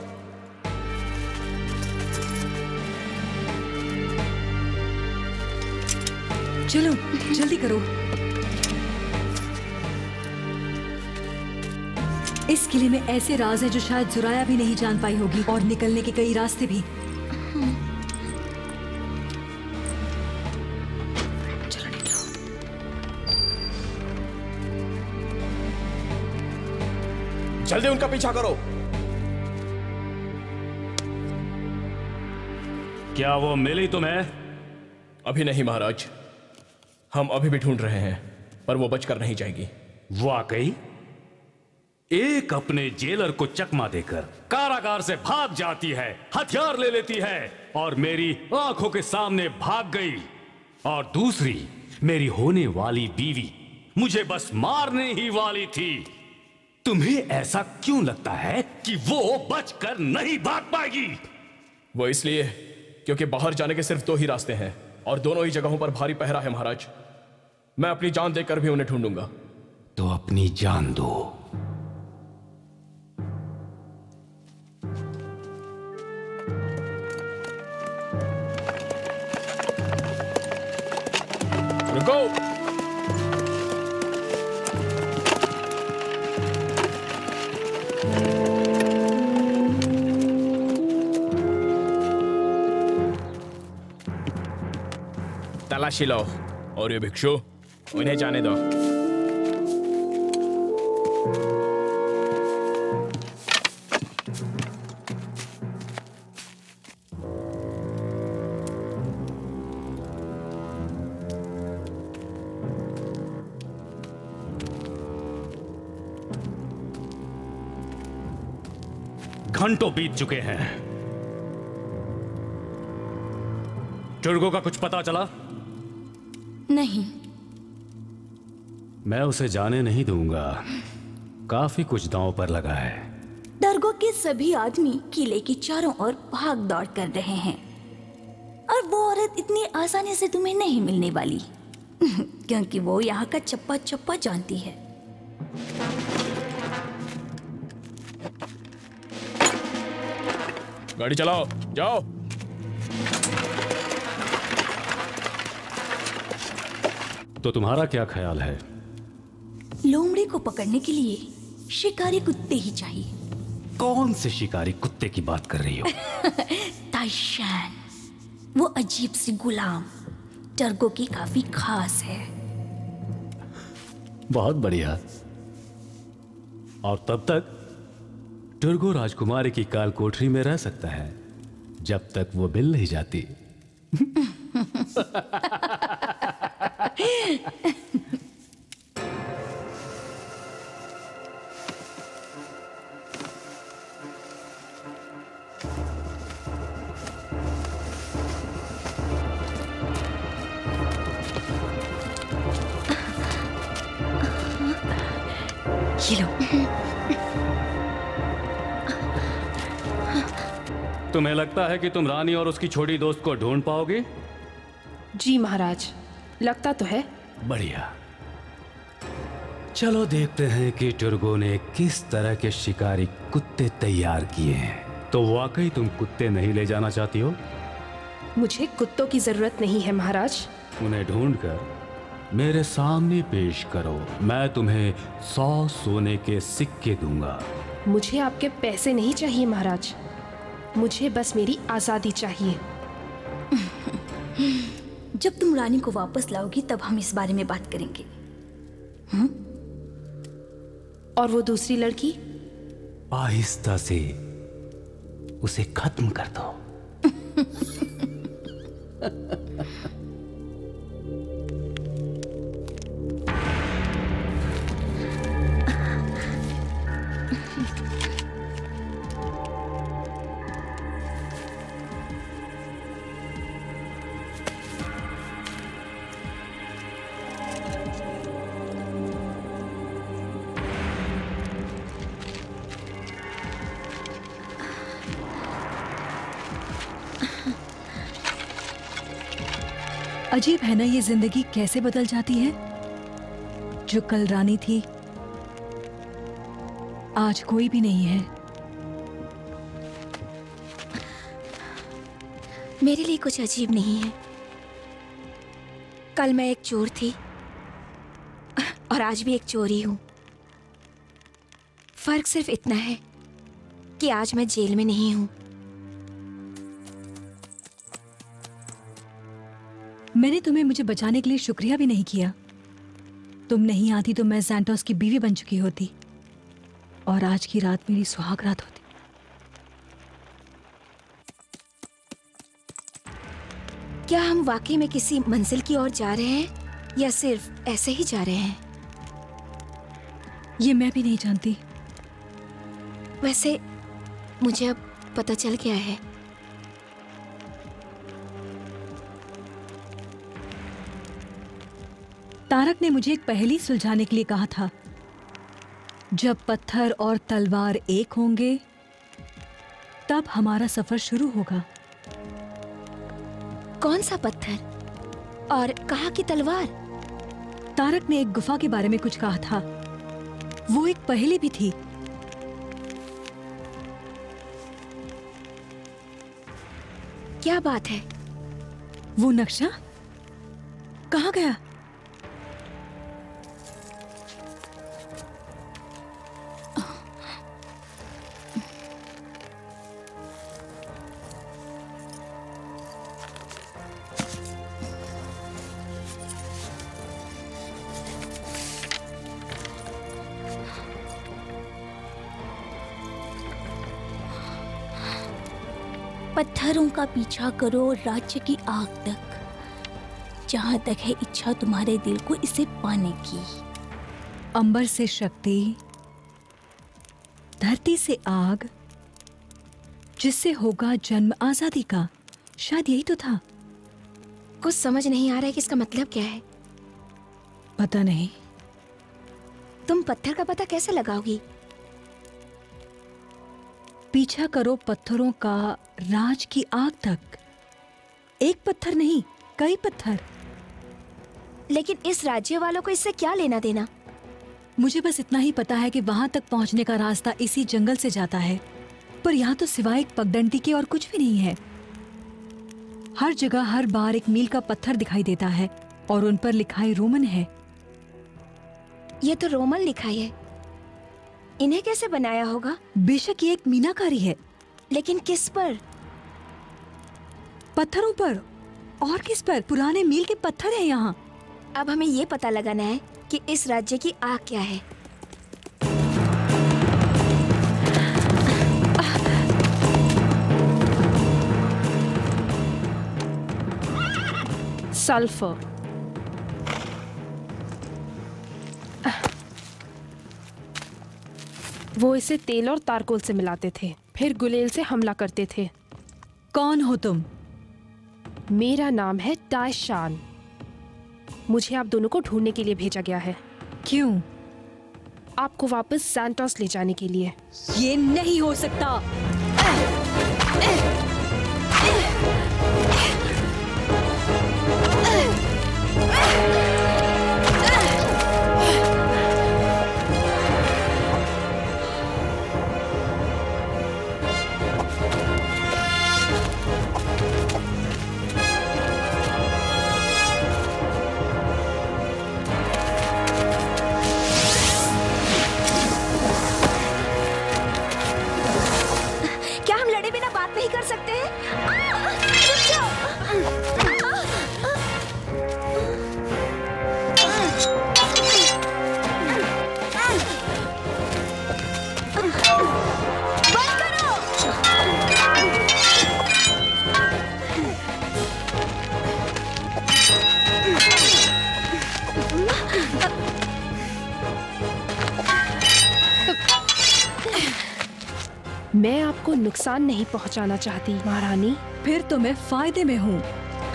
चलो जल्दी करो। इस किले में ऐसे राज हैं जो शायद जुराया भी नहीं जान पाई होगी, और निकलने के कई रास्ते भी। चलो निकलो। जल्दी उनका पीछा करो। क्या वो मिली तुम्हें? अभी नहीं महाराज, हम अभी भी ढूंढ रहे हैं, पर वो बचकर नहीं जाएगी। वाकई? एक अपने जेलर को चकमा देकर कारागार से भाग जाती है, हथियार ले लेती है और मेरी आंखों के सामने भाग गई, और दूसरी मेरी होने वाली बीवी मुझे बस मारने ही वाली थी। तुम्हें ऐसा क्यों लगता है कि वो बचकर नहीं भाग पाएगी? वो इसलिए क्योंकि बाहर जाने के सिर्फ दो ही रास्ते हैं और दोनों ही जगहों पर भारी पहरा है महाराज। मैं अपनी जान देकर भी उन्हें ढूंढूंगा। तो अपनी जान दो। रुको। तलाशी लो। और ये भिक्षु, उन्हें जाने दो। घंटों बीत चुके हैं। टुर्गो का कुछ पता चला? नहीं। मैं उसे जाने नहीं दूंगा। काफी कुछ दांव पर लगा है। टुर्गो के सभी आदमी किले की चारों ओर भाग दौड़ कर रहे हैं, और वो औरत इतनी आसानी से तुम्हें नहीं मिलने वाली क्योंकि वो यहाँ का चप्पा चप्पा जानती है। गाड़ी चलाओ, जाओ। तो तुम्हारा क्या ख्याल है? लोमड़ी को पकड़ने के लिए शिकारी कुत्ते ही चाहिए। कौन से शिकारी कुत्ते की बात कर रही हो? ताइशान, वो अजीब सी गुलाम टुर्गो की काफी खास है। बहुत बढ़िया। और तब तक टुर्गो राजकुमारी की काल कोठरी में रह सकता है जब तक वो बिल नहीं जाती। ये लो। तुम्हें लगता है कि तुम रानी और उसकी छोटी दोस्त को ढूंढ पाओगे? जी महाराज, लगता तो है। बढ़िया। चलो देखते हैं कि टुर्गो ने किस तरह के शिकारी कुत्ते तैयार किए हैं। तो वाकई तुम कुत्ते नहीं ले जाना चाहती हो? मुझे कुत्तों की जरूरत नहीं है महाराज। उन्हें ढूंढकर मेरे सामने पेश करो। मैं तुम्हें सौ सोने के सिक्के दूंगा। मुझे आपके पैसे नहीं चाहिए महाराज, मुझे बस मेरी आजादी चाहिए। जब तुम रानी को वापस लाओगी तब हम इस बारे में बात करेंगे। हुँ? और वो दूसरी लड़की? आहिस्ता से उसे खत्म कर दो। अजीब है ना, ये जिंदगी कैसे बदल जाती है। जो कल रानी थी आज कोई भी नहीं है। मेरे लिए कुछ अजीब नहीं है। कल मैं एक चोर थी और आज भी एक चोर ही हूं। फर्क सिर्फ इतना है कि आज मैं जेल में नहीं हूं। मैंने तुम्हें मुझे बचाने के लिए शुक्रिया भी नहीं किया। तुम नहीं आती तो मैं सैंटोस की बीवी बन चुकी होती और आज की रात मेरी सुहाग रात होती। क्या हम वाकई में किसी मंजिल की ओर जा रहे हैं या सिर्फ ऐसे ही जा रहे हैं? ये मैं भी नहीं जानती, वैसे मुझे अब पता चल गया है। तारक ने मुझे एक पहेली सुलझाने के लिए कहा था। जब पत्थर और तलवार एक होंगे तब हमारा सफर शुरू होगा। कौन सा पत्थर और कहाँ की तलवार? तारक ने एक गुफा के बारे में कुछ कहा था। वो एक पहेली भी थी। क्या बात है? वो नक्शा कहाँ गया? पत्थरों का पीछा करो राज्य की आग तक, जहां तक है इच्छा तुम्हारे दिल को इसे पाने की। अंबर से शक्ति, धरती से आग, जिससे होगा जन्म आजादी का। शायद यही तो था। कुछ समझ नहीं आ रहा है कि इसका मतलब क्या है। पता नहीं। तुम पत्थर का पता कैसे लगाओगी? पीछा करो पत्थरों का राज की आग तक। एक पत्थर नहीं, कई पत्थर। लेकिन इस राज्य वालों को इससे क्या लेना देना? मुझे बस इतना ही पता है कि वहां तक पहुंचने का रास्ता इसी जंगल से जाता है, पर यहाँ तो सिवाय एक पगडंडी के और कुछ भी नहीं है। हर जगह हर बार एक मील का पत्थर दिखाई देता है और उन पर लिखाई रोमन है। ये तो रोमन लिखाई है। इन्हें कैसे बनाया होगा? बेशक ये एक मीनाकारी है, लेकिन किस पर? पत्थरों पर। और किस पर? पुराने मील के पत्थर हैं यहाँ। अब हमें ये पता लगाना है कि इस राज्य की आग क्या है। सल्फर। वो इसे तेल और तारकोल से मिलाते थे, फिर गुलेल से हमला करते थे। कौन हो तुम? मेरा नाम है डायशान। मुझे आप दोनों को ढूंढने के लिए भेजा गया है। क्यों? आपको वापस सैंटोस ले जाने के लिए। ये नहीं हो सकता। नहीं कर सकते हैं? रुक जाओ। बंद करो। मैं आपको नुकसान नहीं पहुंचाना चाहती महारानी। फिर तो मैं फायदे में हूँ।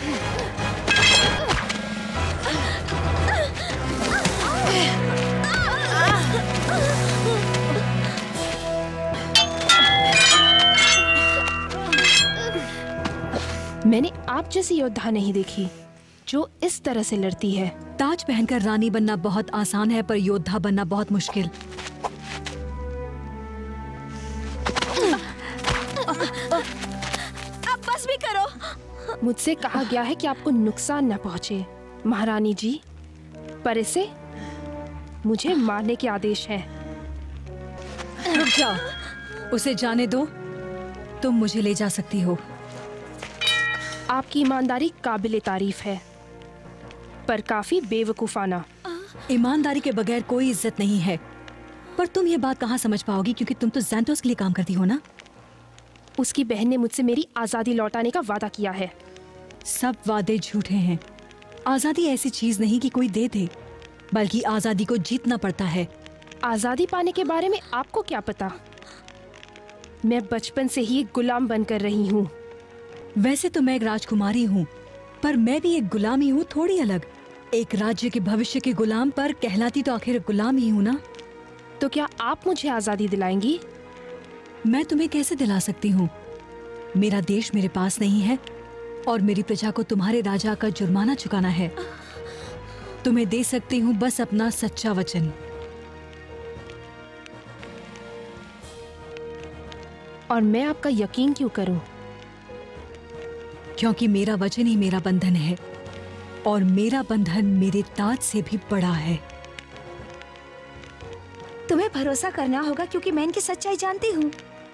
मैंने आप जैसी योद्धा नहीं देखी जो इस तरह से लड़ती है। ताज पहनकर रानी बनना बहुत आसान है, पर योद्धा बनना बहुत मुश्किल। अब बस भी करो। मुझसे कहा गया है कि आपको नुकसान न पहुंचे महारानी जी, पर इसे मुझे मारने के आदेश हैं। रुक जाओ, उसे जाने दो। तुम मुझे ले जा सकती हो। आपकी ईमानदारी काबिले तारीफ है, पर काफी बेवकूफाना। ईमानदारी के बगैर कोई इज्जत नहीं है। पर तुम ये बात कहाँ समझ पाओगी, क्योंकि तुम तो ज़ैंटोस के लिए काम करती हो ना। उसकी बहन ने मुझसे मेरी आजादी लौटाने का वादा किया है। सब वादे झूठे हैं। आजादी ऐसी चीज नहीं कि कोई दे दे, बल्कि आजादी को जीतना पड़ता है। आजादी पाने के बारे में आपको क्या पता? मैं बचपन से ही एक गुलाम बनकर रही हूँ। वैसे तो मैं एक राजकुमारी हूँ, पर मैं भी एक गुलाम ही हूँ, थोड़ी अलग। एक राज्य के भविष्य के गुलाम, पर कहलाती तो आखिर गुलाम ही हूँ ना। तो क्या आप मुझे आजादी दिलाएंगी? मैं तुम्हें कैसे दिला सकती हूँ? मेरा देश मेरे पास नहीं है और मेरी प्रजा को तुम्हारे राजा का जुर्माना चुकाना है। तुम्हें दे सकती हूँ बस अपना सच्चा वचन। और मैं आपका यकीन क्यों करूं? क्योंकि मेरा वचन ही मेरा बंधन है और मेरा बंधन मेरे ताज से भी बड़ा है। तुम्हें भरोसा करना होगा क्योंकि मैं इनकी सच्चाई जानती हूँ।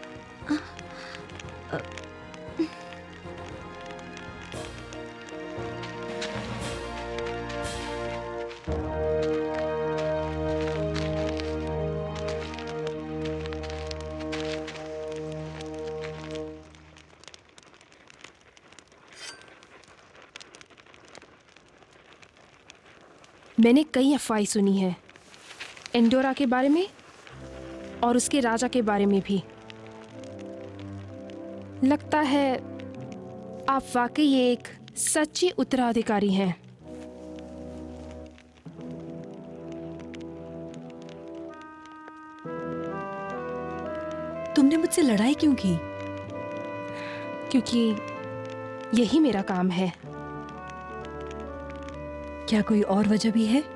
मैंने कई अफवाहें सुनी हैं एंडोरा के बारे में और उसके राजा के बारे में भी। लगता है आप वाकई एक सच्ची उत्तराधिकारी हैं। तुमने मुझसे लड़ाई क्यों की? क्योंकि यही मेरा काम है। क्या कोई और वजह भी है?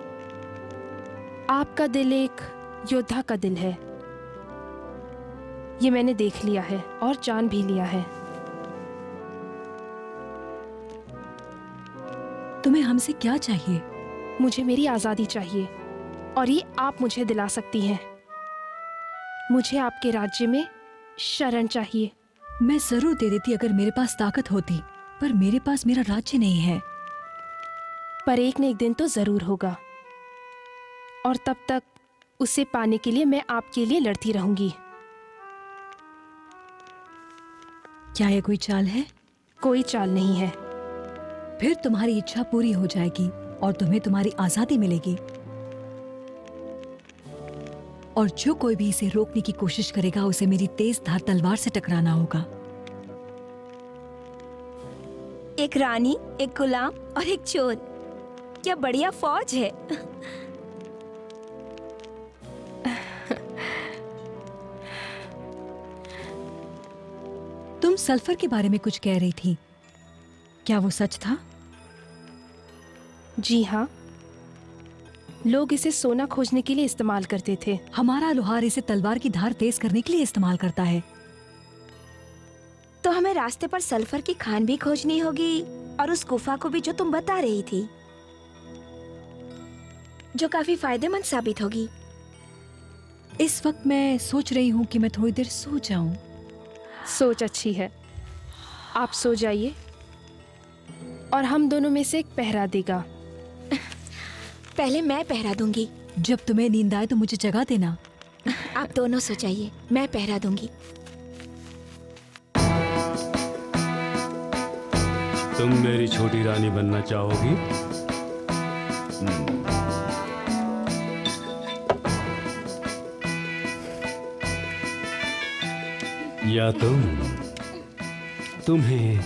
आपका दिल एक योद्धा का दिल है, ये मैंने देख लिया है और जान भी लिया है। तुम्हें हमसे क्या चाहिए? मुझे मेरी आजादी चाहिए और ये आप मुझे दिला सकती हैं। मुझे आपके राज्य में शरण चाहिए। मैं जरूर दे देती अगर मेरे पास ताकत होती, पर मेरे पास मेरा राज्य नहीं है। पर एक न एक दिन तो जरूर होगा और तब तक उसे पाने के लिए मैं आपके लिए लड़ती रहूंगी। क्या ये कोई चाल है? कोई चाल नहीं है। फिर तुम्हारी इच्छा पूरी हो जाएगी और तुम्हें तुम्हारी आजादी मिलेगी। और जो कोई भी इसे रोकने की कोशिश करेगा उसे मेरी तेज धार तलवार से टकराना होगा। एक रानी, एक गुलाम और एक चोर, क्या बढ़िया फौज है। तुम सल्फर के बारे में कुछ कह रही थी, क्या वो सच था? जी हाँ, लोग इसे सोना खोजने के लिए इस्तेमाल करते थे। हमारा लोहार इसे तलवार की धार तेज करने के लिए इस्तेमाल करता है। तो हमें रास्ते पर सल्फर की खान भी खोजनी होगी और उस गुफा को भी जो तुम बता रही थी, जो काफी फायदेमंद साबित होगी। इस वक्त मैं सोच रही हूँ कि मैं थोड़ी देर सो जाऊं। सोच अच्छी है, आप सो जाइए और हम दोनों में से एक पहरा देगा। पहले मैं पहरा दूंगी। जब तुम्हें नींद आए तो मुझे जगा देना। आप दोनों सो जाइए, मैं पहरा दूंगी। तुम मेरी छोटी रानी बनना चाहोगी? या तुम तुम्हें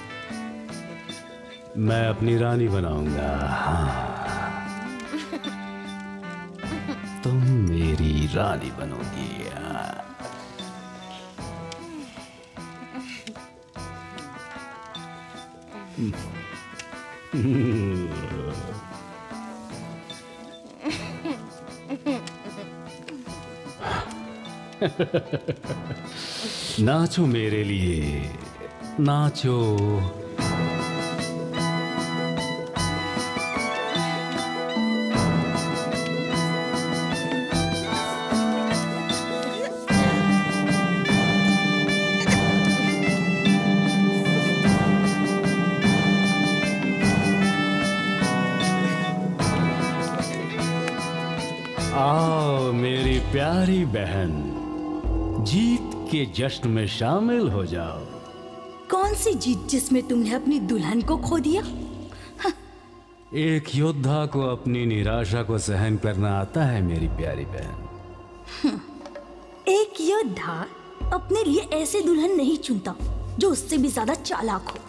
मैं अपनी रानी बनाऊंगा। हाँ, तुम मेरी रानी बनोगी। नाचो मेरे लिए, नाचो। आओ मेरी प्यारी बहन, जीत के जश्न में शामिल हो जाओ। कौन सी जीत जिसमें तुमने अपनी दुल्हन को खो दिया? एक योद्धा को अपनी निराशा को सहन करना आता है मेरी प्यारी बहन। एक योद्धा अपने लिए ऐसे दुल्हन नहीं चुनता जो उससे भी ज्यादा चालाक हो।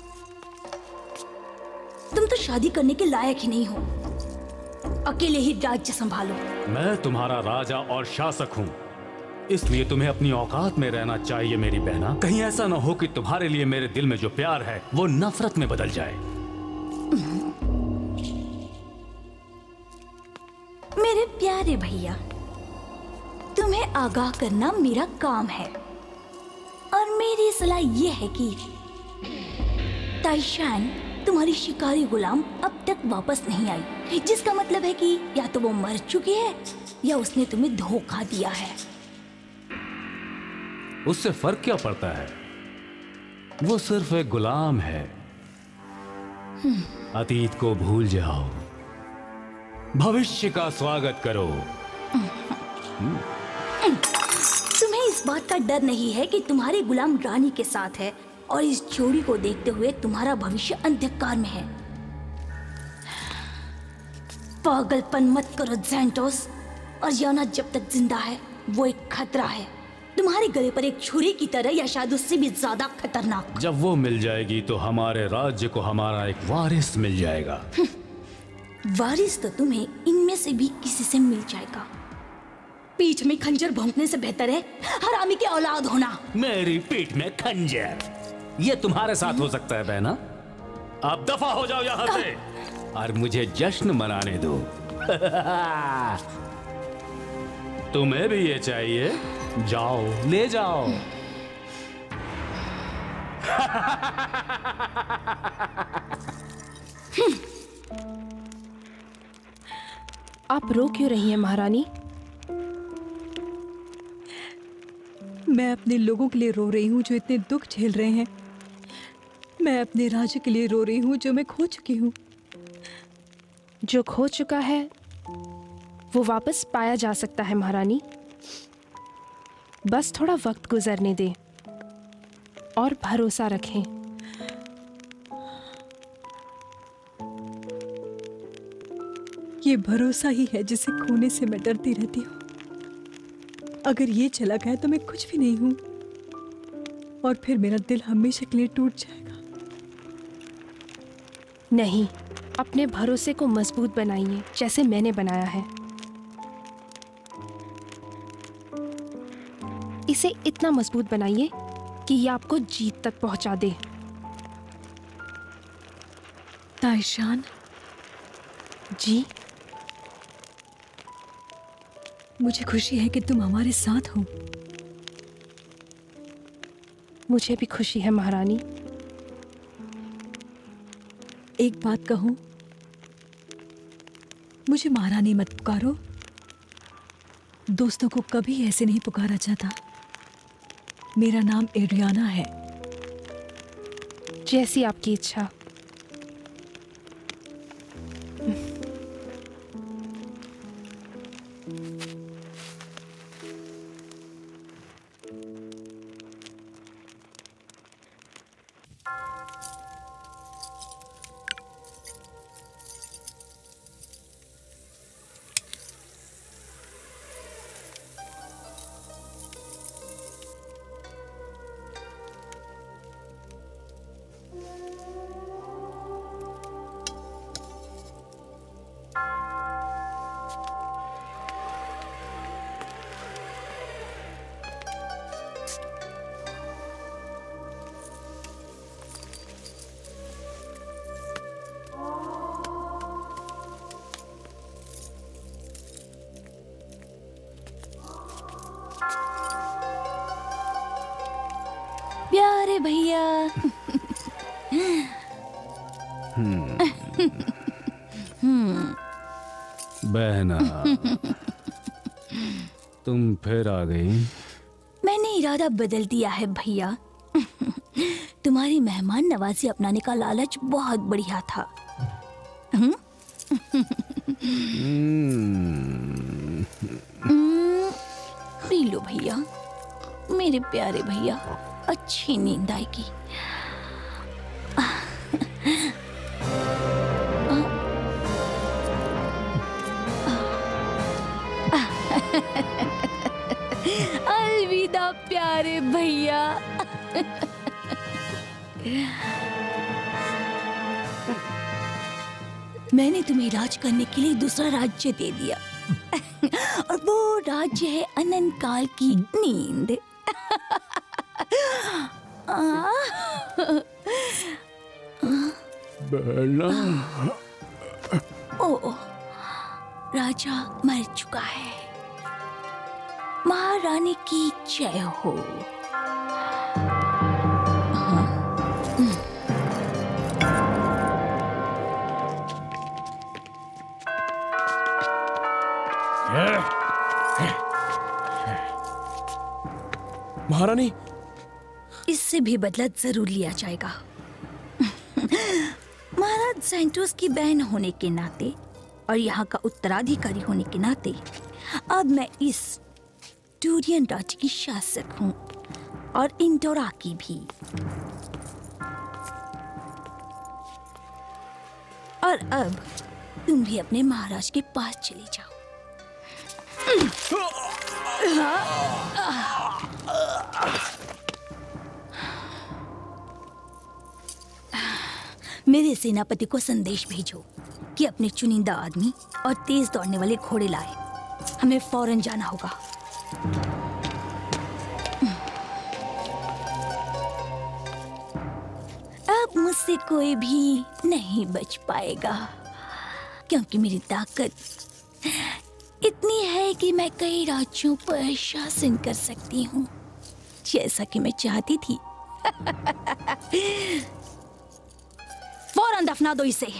तुम तो शादी करने के लायक ही नहीं हो। अकेले ही राज्य संभालो। मैं तुम्हारा राजा और शासक हूँ, इसलिए तुम्हें अपनी औकात में रहना चाहिए मेरी बहना। कहीं ऐसा ना हो कि तुम्हारे लिए मेरे दिल में जो प्यार है वो नफरत में बदल जाए। मेरे प्यारे भैया, तुम्हें आगाह करना मेरा काम है और मेरी सलाह यह है कि ताइशान तुम्हारी शिकारी गुलाम अब तक वापस नहीं आई, जिसका मतलब है कि या तो वो मर चुकी है या उसने तुम्हें धोखा दिया है। उससे फर्क क्या पड़ता है? वो सिर्फ एक गुलाम है। अतीत को भूल जाओ, भविष्य का स्वागत करो। तुम्हें इस बात का डर नहीं है कि तुम्हारे गुलाम रानी के साथ है और इस जोड़ी को देखते हुए तुम्हारा भविष्य अंधकार में है। पागलपन मत करो ज़ैंटोस, और याना जब तक जिंदा है वो एक खतरा है, तुम्हारे गले पर एक छुरी की तरह या शायद उससे भी ज्यादा खतरनाक। जब वो मिल जाएगी तो हमारे राज्य को हमारा एक वारिस मिल जाएगा। वारिस तो तुम्हें इनमें से भी किसी से मिल जाएगा। पीठ में खंजर भोंकने से बेहतर है हरामी के औलाद होना। मेरी पीठ में खंजर, ये तुम्हारे साथ हो सकता है बहना। अब दफा हो जाओ यहाँ से और मुझे जश्न मनाने दो। तुम्हें भी ये चाहिए? जाओ ले जाओ। आप रो क्यों रही हैं महारानी? मैं अपने लोगों के लिए रो रही हूँ जो इतने दुख झेल रहे हैं। मैं अपने राज्य के लिए रो रही हूँ जो मैं खो चुकी हूँ। जो खो चुका है वो वापस पाया जा सकता है महारानी। बस थोड़ा वक्त गुजरने दें और भरोसा रखें। ये भरोसा ही है जिसे खोने से मैं डरती रहती हूँ। अगर ये चला गया तो मैं कुछ भी नहीं हूँ और फिर मेरा दिल हमेशा के लिए टूट जाएगा। नहीं, अपने भरोसे को मजबूत बनाइए जैसे मैंने बनाया है। इसे इतना मजबूत बनाइए कि ये आपको जीत तक पहुंचा दे। ताइशान जी, मुझे खुशी है कि तुम हमारे साथ हो। मुझे भी खुशी है महारानी। एक बात कहूं, मुझे महारानी मत पुकारो। दोस्तों को कभी ऐसे नहीं पुकारा जाता। मेरा नाम एड्रियाना है। जैसी आपकी इच्छा। प्यारे भैया। बहना, तुम फिर आ गई। मैंने इरादा बदल दिया है भैया। तुम्हारी मेहमान नवाजी अपनाने का लालच बहुत बढ़िया था। हम्म? पी लो भैया, मेरे प्यारे भैया, अच्छी नींद आएगी। अलविदा प्यारे भैया। मैंने तुम्हें राज करने के लिए दूसरा राज्य दे दिया और वो राज्य है अनंत काल की नींद। बेला। ओ, राजा मर चुका है। महारानी की जय हो। महारानी, इससे भी बदला जरूर लिया जाएगा। महाराज सैंटोस की बहन होने के नाते और यहाँ का उत्तराधिकारी होने के नाते अब मैं इस डूरियन राज्य की शासक हूँ और इंडोरा की भी। और अब तुम भी अपने महाराज के पास चले जाओ। मेरे सेनापति को संदेश भेजो कि अपने चुनिंदा आदमी और तेज दौड़ने वाले घोड़े लाए। हमें फौरन जाना होगा। अब मुझसे कोई भी नहीं बच पाएगा, क्योंकि मेरी ताकत इतनी है कि मैं कई राज्यों पर शासन कर सकती हूँ, जैसा कि मैं चाहती थी। फौरन दफना दो इसे।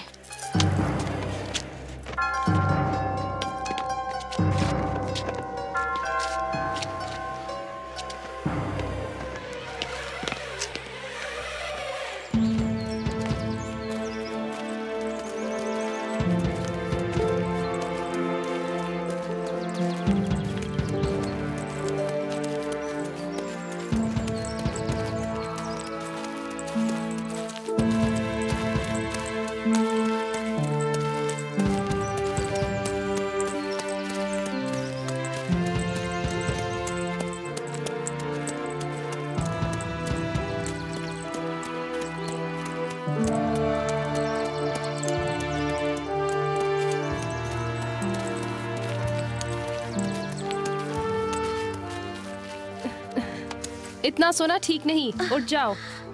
इतना सोना ठीक नहीं, उठ जाओ।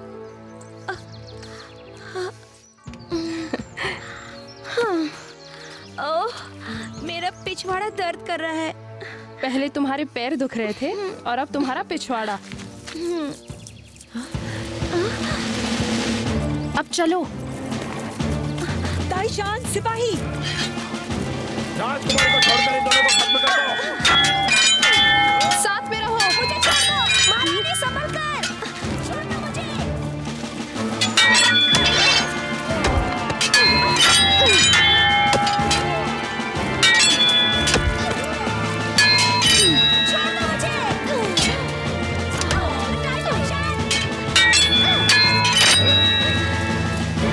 ओह, मेरा पिछवाड़ा दर्द कर रहा है। पहले तुम्हारे पैर दुख रहे थे और अब तुम्हारा पिछवाड़ा। अब चलो। ताईशान, सिपाही, राजकुमारी को छोड़कर इन दोनों को खत्म कर दो। साथ में रहो। मुझे छोड़ दो। महारानी, संभल कर। छोड़ दो मुझे। छोड़ दो मुझे। ताईशान।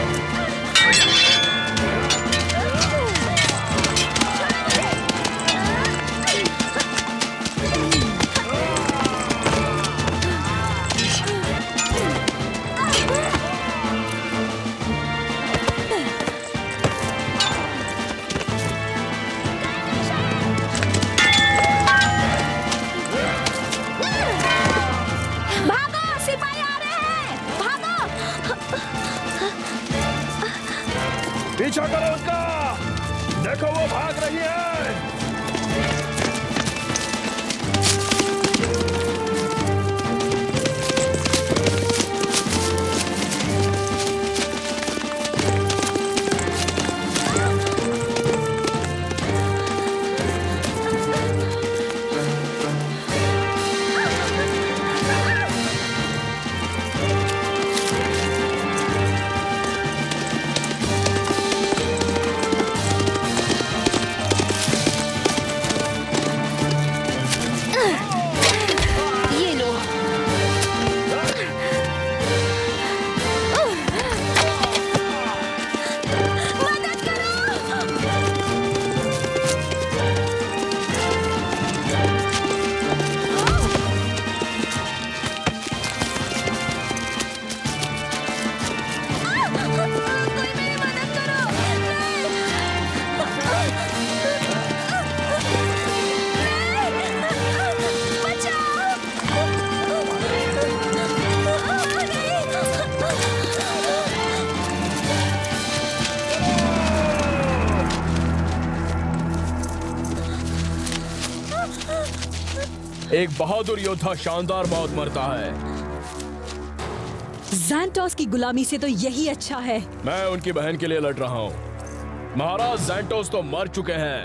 छोड़ दो मुझे। एक बहादुर योद्धा शानदार मौत मरता है। ज़ैंटोस की गुलामी से तो यही अच्छा है। मैं उनकी बहन के लिए लड़ रहा हूँ। महाराज ज़ैंटोस तो मर चुके हैं।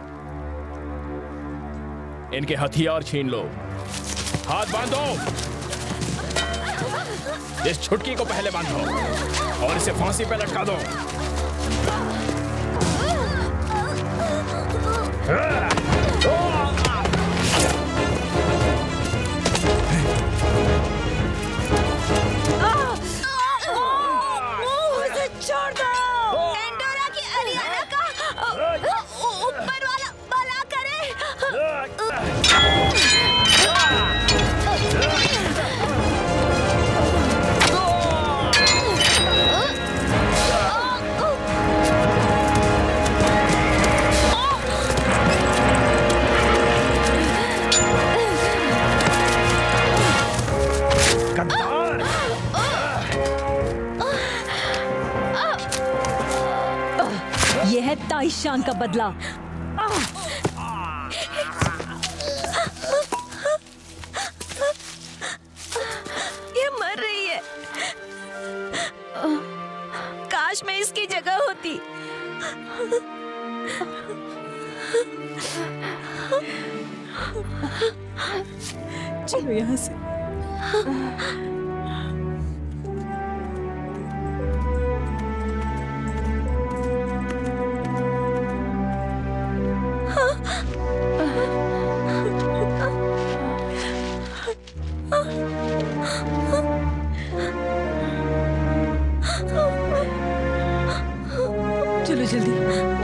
इनके हथियार छीन लो। हाथ बांधो। इस छुटकी को पहले बांधो और इसे फांसी पे लटका दो। मुझे छोड़ दो। एंडोरा की अरियाना का ऊपर वाला भला करे। यह है ताइशान का बदला। ये मर रही है। काश मैं इसकी जगह होती। चलो यहाँ से। चलो जल्दी।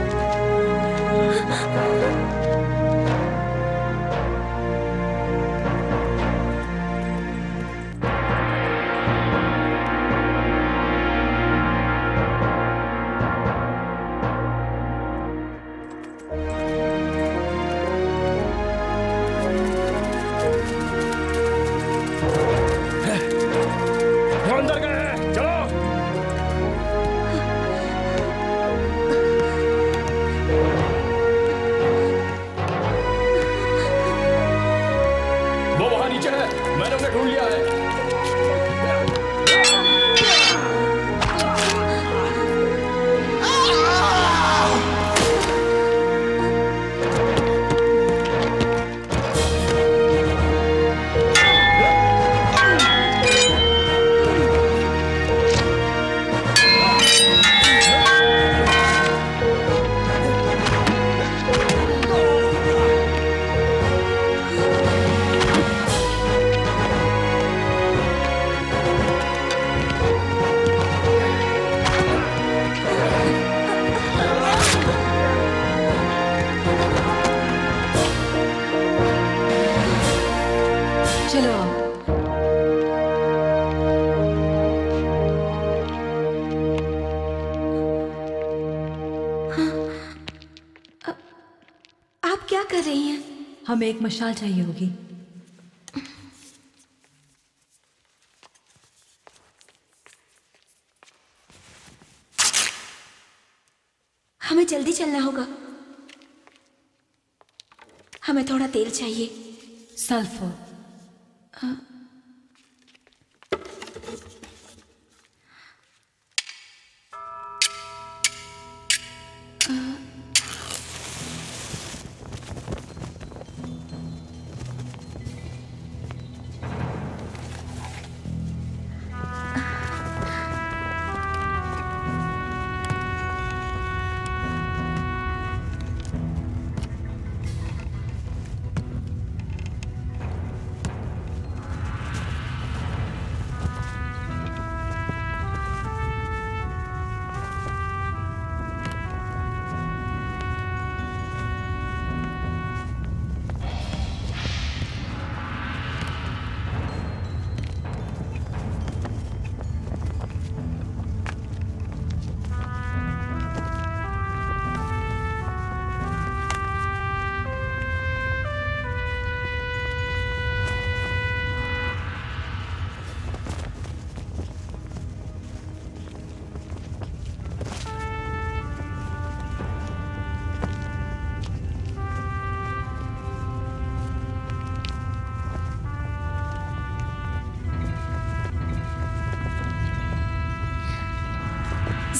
अंदर गए, चलो। वो वहां नीचे है, मैंने उन्हें ढूंढ लिया है। चलो आप क्या कर रही हैं? हमें एक मशाल चाहिए होगी। हमें जल्दी चलना होगा। हमें थोड़ा तेल चाहिए। सल्फर।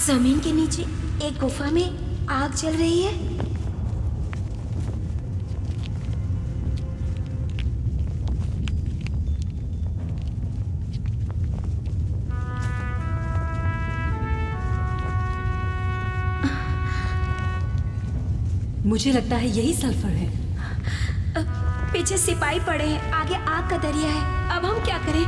जमीन के नीचे एक गुफा में आग जल रही है। मुझे लगता है यही सल्फर है। पीछे सिपाही पड़े हैं, आगे आग का दरिया है। अब हम क्या करें?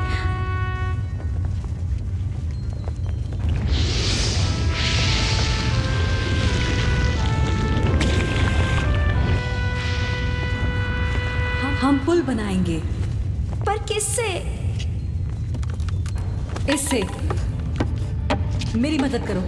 हम हम पुल बनाएंगे। पर किससे? इससे। मेरी मदद करो।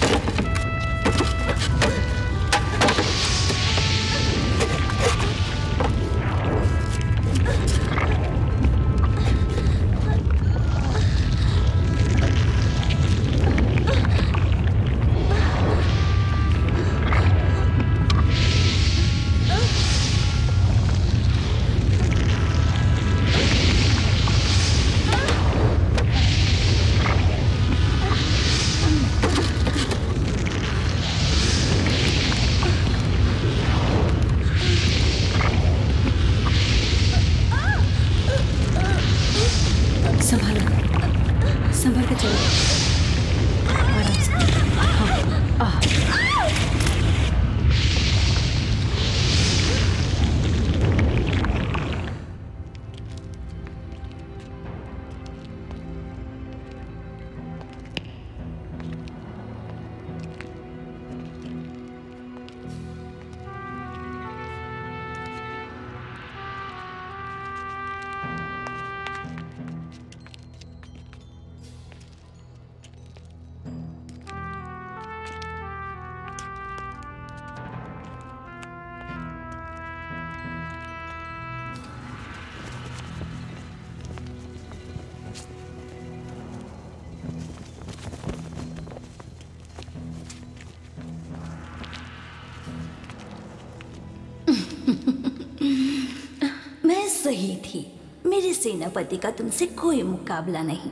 मैं सही थी। मेरे सेनापति का तुमसे कोई मुकाबला नहीं।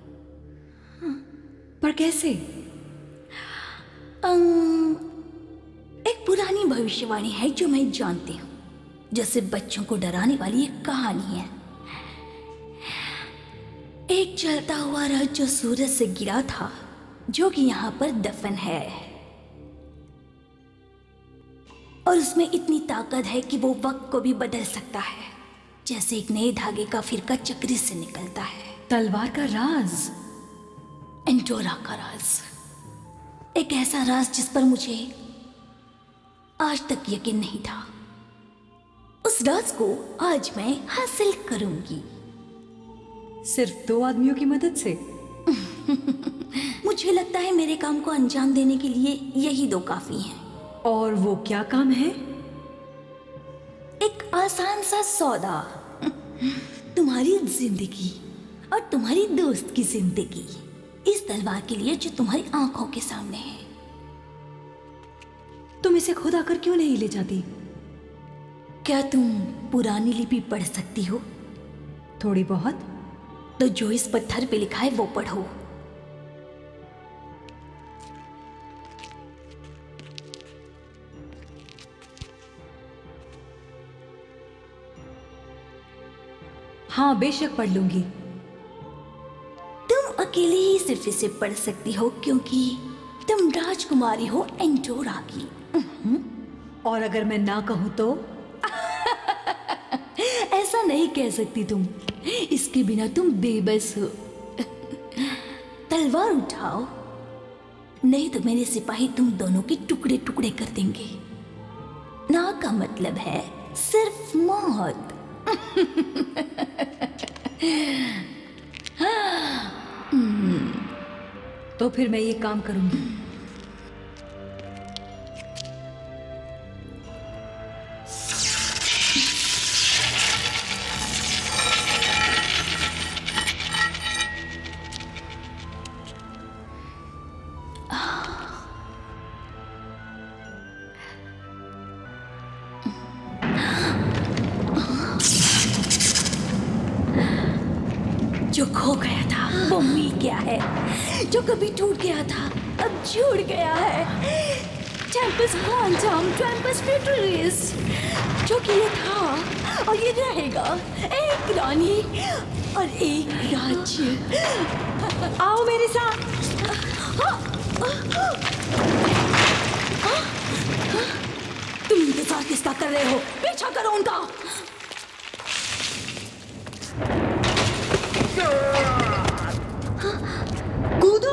पर कैसे? अं, एक पुरानी भविष्यवाणी है जो मैं जानती हूँ, जैसे बच्चों को डराने वाली एक कहानी है। एक जलता हुआ रथ जो सूरज से गिरा था, जो कि यहाँ पर दफन है, और उसमें इतनी ताकत है कि वो वक्त को भी बदल सकता है, जैसे एक नए धागे का फिरका चक्री से निकलता है। तलवार का राज, एंडोरा का राज, एक ऐसा राज जिस पर मुझे आज तक यकीन नहीं था। उस राज को आज मैं हासिल करूंगी, सिर्फ दो आदमियों की मदद से। मुझे लगता है मेरे काम को अंजाम देने के लिए यही दो काफी हैं। और वो क्या काम है? एक आसान सा सौदा, तुम्हारी जिंदगी और तुम्हारी दोस्त की जिंदगी, इस तलवार के लिए जो तुम्हारी आंखों के सामने है। तुम इसे खुद आकर क्यों नहीं ले जाती? क्या तुम पुरानी लिपि पढ़ सकती हो? थोड़ी बहुत। तो जो इस पत्थर पे लिखा है वो पढ़ो। हाँ, बेशक पढ़ लूंगी। तुम अकेले ही सिर्फ इसे पढ़ सकती हो क्योंकि तुम राजकुमारी हो एंडोरा की। और अगर मैं ना कहूं तो? ऐसा नहीं कह सकती तुम, इसके बिना तुम बेबस हो। तलवार उठाओ, नहीं तो मेरे सिपाही तुम दोनों के टुकड़े टुकड़े कर देंगे। ना का मतलब है सिर्फ मौत। तो फिर मैं ये काम करूंगी। जो खो गया था वो मिल गया है, जो कभी टूट गया था अब जुड़ गया है। टेम्पस क्वांटम, टेम्पस फ्यूटरिस, जो कि ये था और ये रहेगा, एक रानी और एक राज्य। आओ मेरे साथ। तुम इंतजार किसका कर रहे हो? पीछा करो उनका। कूदो।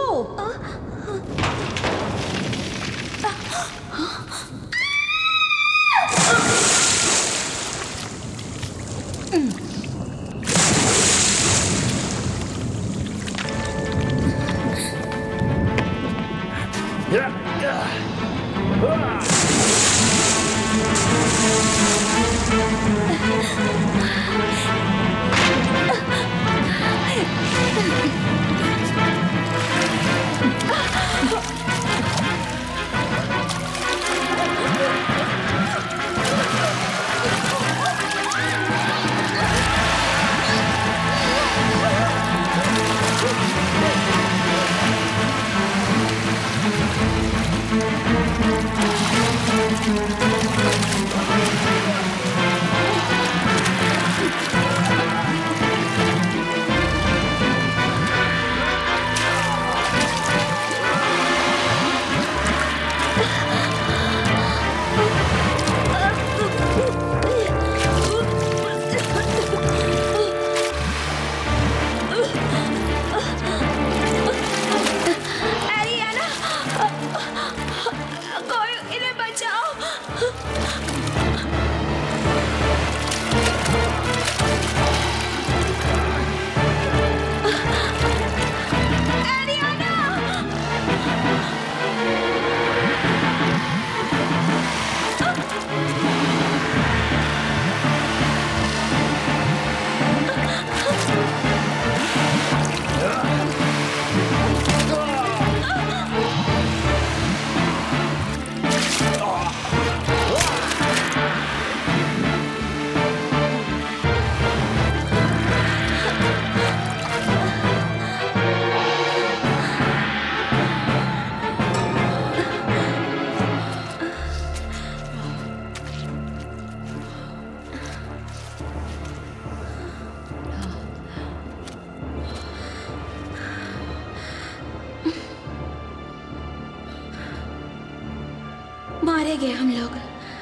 मारे गए हम लोग।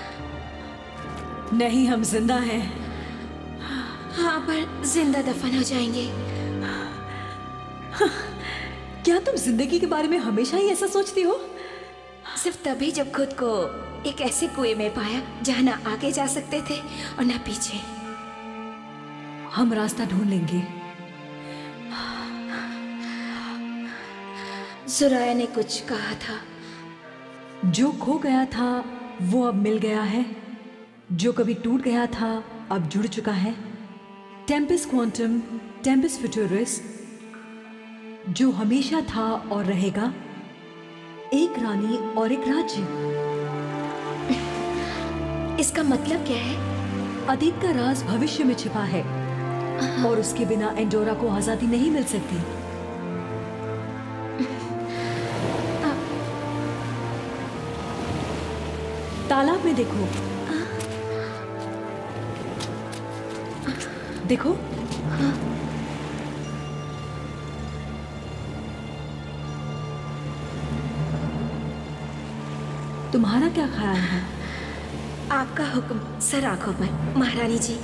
नहीं, हम जिंदा हैं। हाँ, पर जिंदा दफन हो जाएंगे। क्या तुम जिंदगी के बारे में हमेशा ही ऐसा सोचती हो? सिर्फ तभी जब खुद को एक ऐसे कुएं में पाया जहाँ ना आगे जा सकते थे और ना पीछे। हम रास्ता ढूंढ लेंगे। सुराया ने कुछ कहा था। जो खो गया था वो अब मिल गया है, जो कभी टूट गया था अब जुड़ चुका है। टेम्पस क्वांटम, टेम्पस फ्यूटरिस, जो हमेशा था और रहेगा, एक रानी और एक राज्य। इसका मतलब क्या है? अतीत का राज भविष्य में छिपा है और उसके बिना एंडोरा को आजादी नहीं मिल सकती। तालाब में देखो। देखो। तुम्हारा क्या ख्याल है? आपका हुक्म सर आंखों पर, महारानी जी।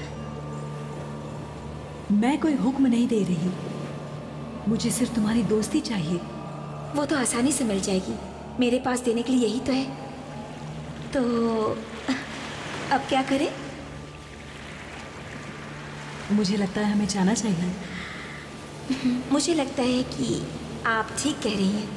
मैं कोई हुक्म नहीं दे रही, मुझे सिर्फ तुम्हारी दोस्ती चाहिए। वो तो आसानी से मिल जाएगी, मेरे पास देने के लिए यही तो है। तो अब क्या करें? मुझे लगता है हमें जाना चाहिए। मुझे लगता है कि आप ठीक कह रही हैं।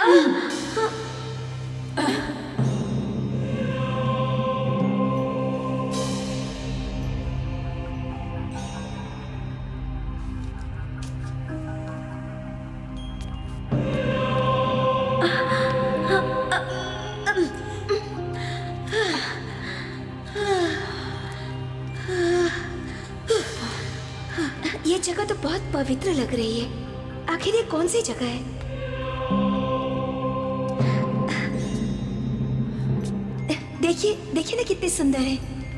ये जगह तो बहुत पवित्र लग रही है। आखिर ये कौन सी जगह है? देखिए देखिए ना कितनी सुंदर है।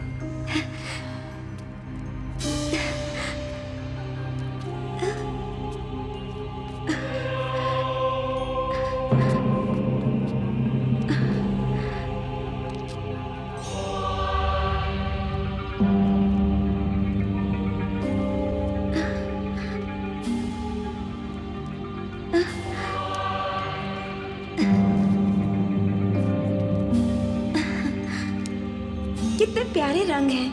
कितने प्यारे रंग हैं।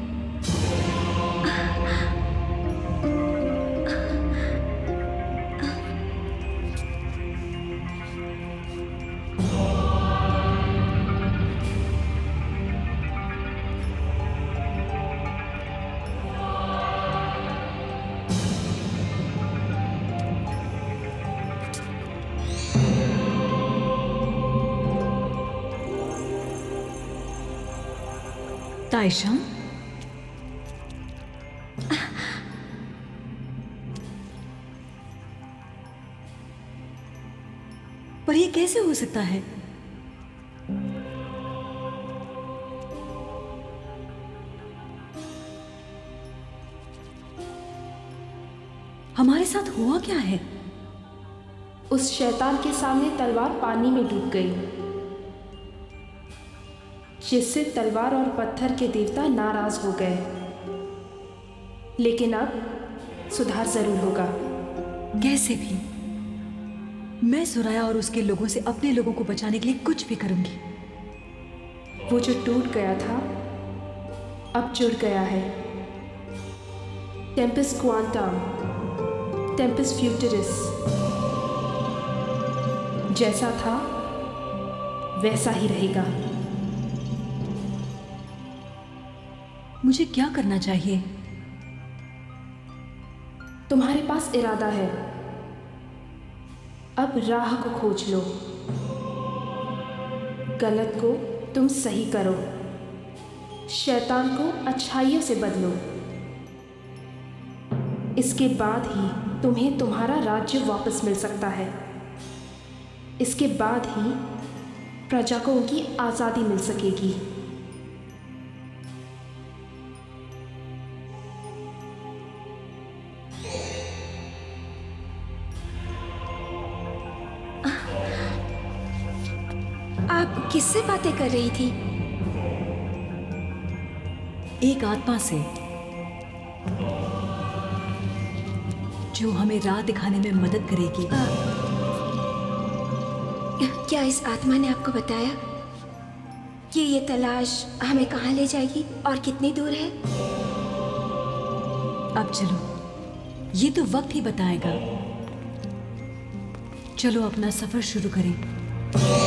तायशा, पर ये कैसे हो सकता है? हमारे साथ हुआ क्या है? उस शैतान के सामने तलवार पानी में डूब गई, जिससे तलवार और पत्थर के देवता नाराज हो गए। लेकिन अब सुधार जरूर होगा। कैसे भी मैं सुराया और उसके लोगों से अपने लोगों को बचाने के लिए कुछ भी करूंगी। वो जो टूट गया था अब जुड़ गया है। टेम्पस क्वांटम, टेम्पस फ्यूटरिस, जैसा था वैसा ही रहेगा। मुझे क्या करना चाहिए? तुम्हारे पास इरादा है, अब राह को खोज लो। गलत को तुम सही करो, शैतान को अच्छाइयों से बदलो। इसके बाद ही तुम्हें तुम्हारा राज्य वापस मिल सकता है। इसके बाद ही प्रजा को उनकी आज़ादी मिल सकेगी। आप किससे बातें कर रही थी? एक आत्मा से, जो हमें राह दिखाने में मदद करेगी। आ, क्या इस आत्मा ने आपको बताया कि ये तलाश हमें कहाँ ले जाएगी और कितनी दूर है? अब चलो, ये तो वक्त ही बताएगा। चलो अपना सफर शुरू करें।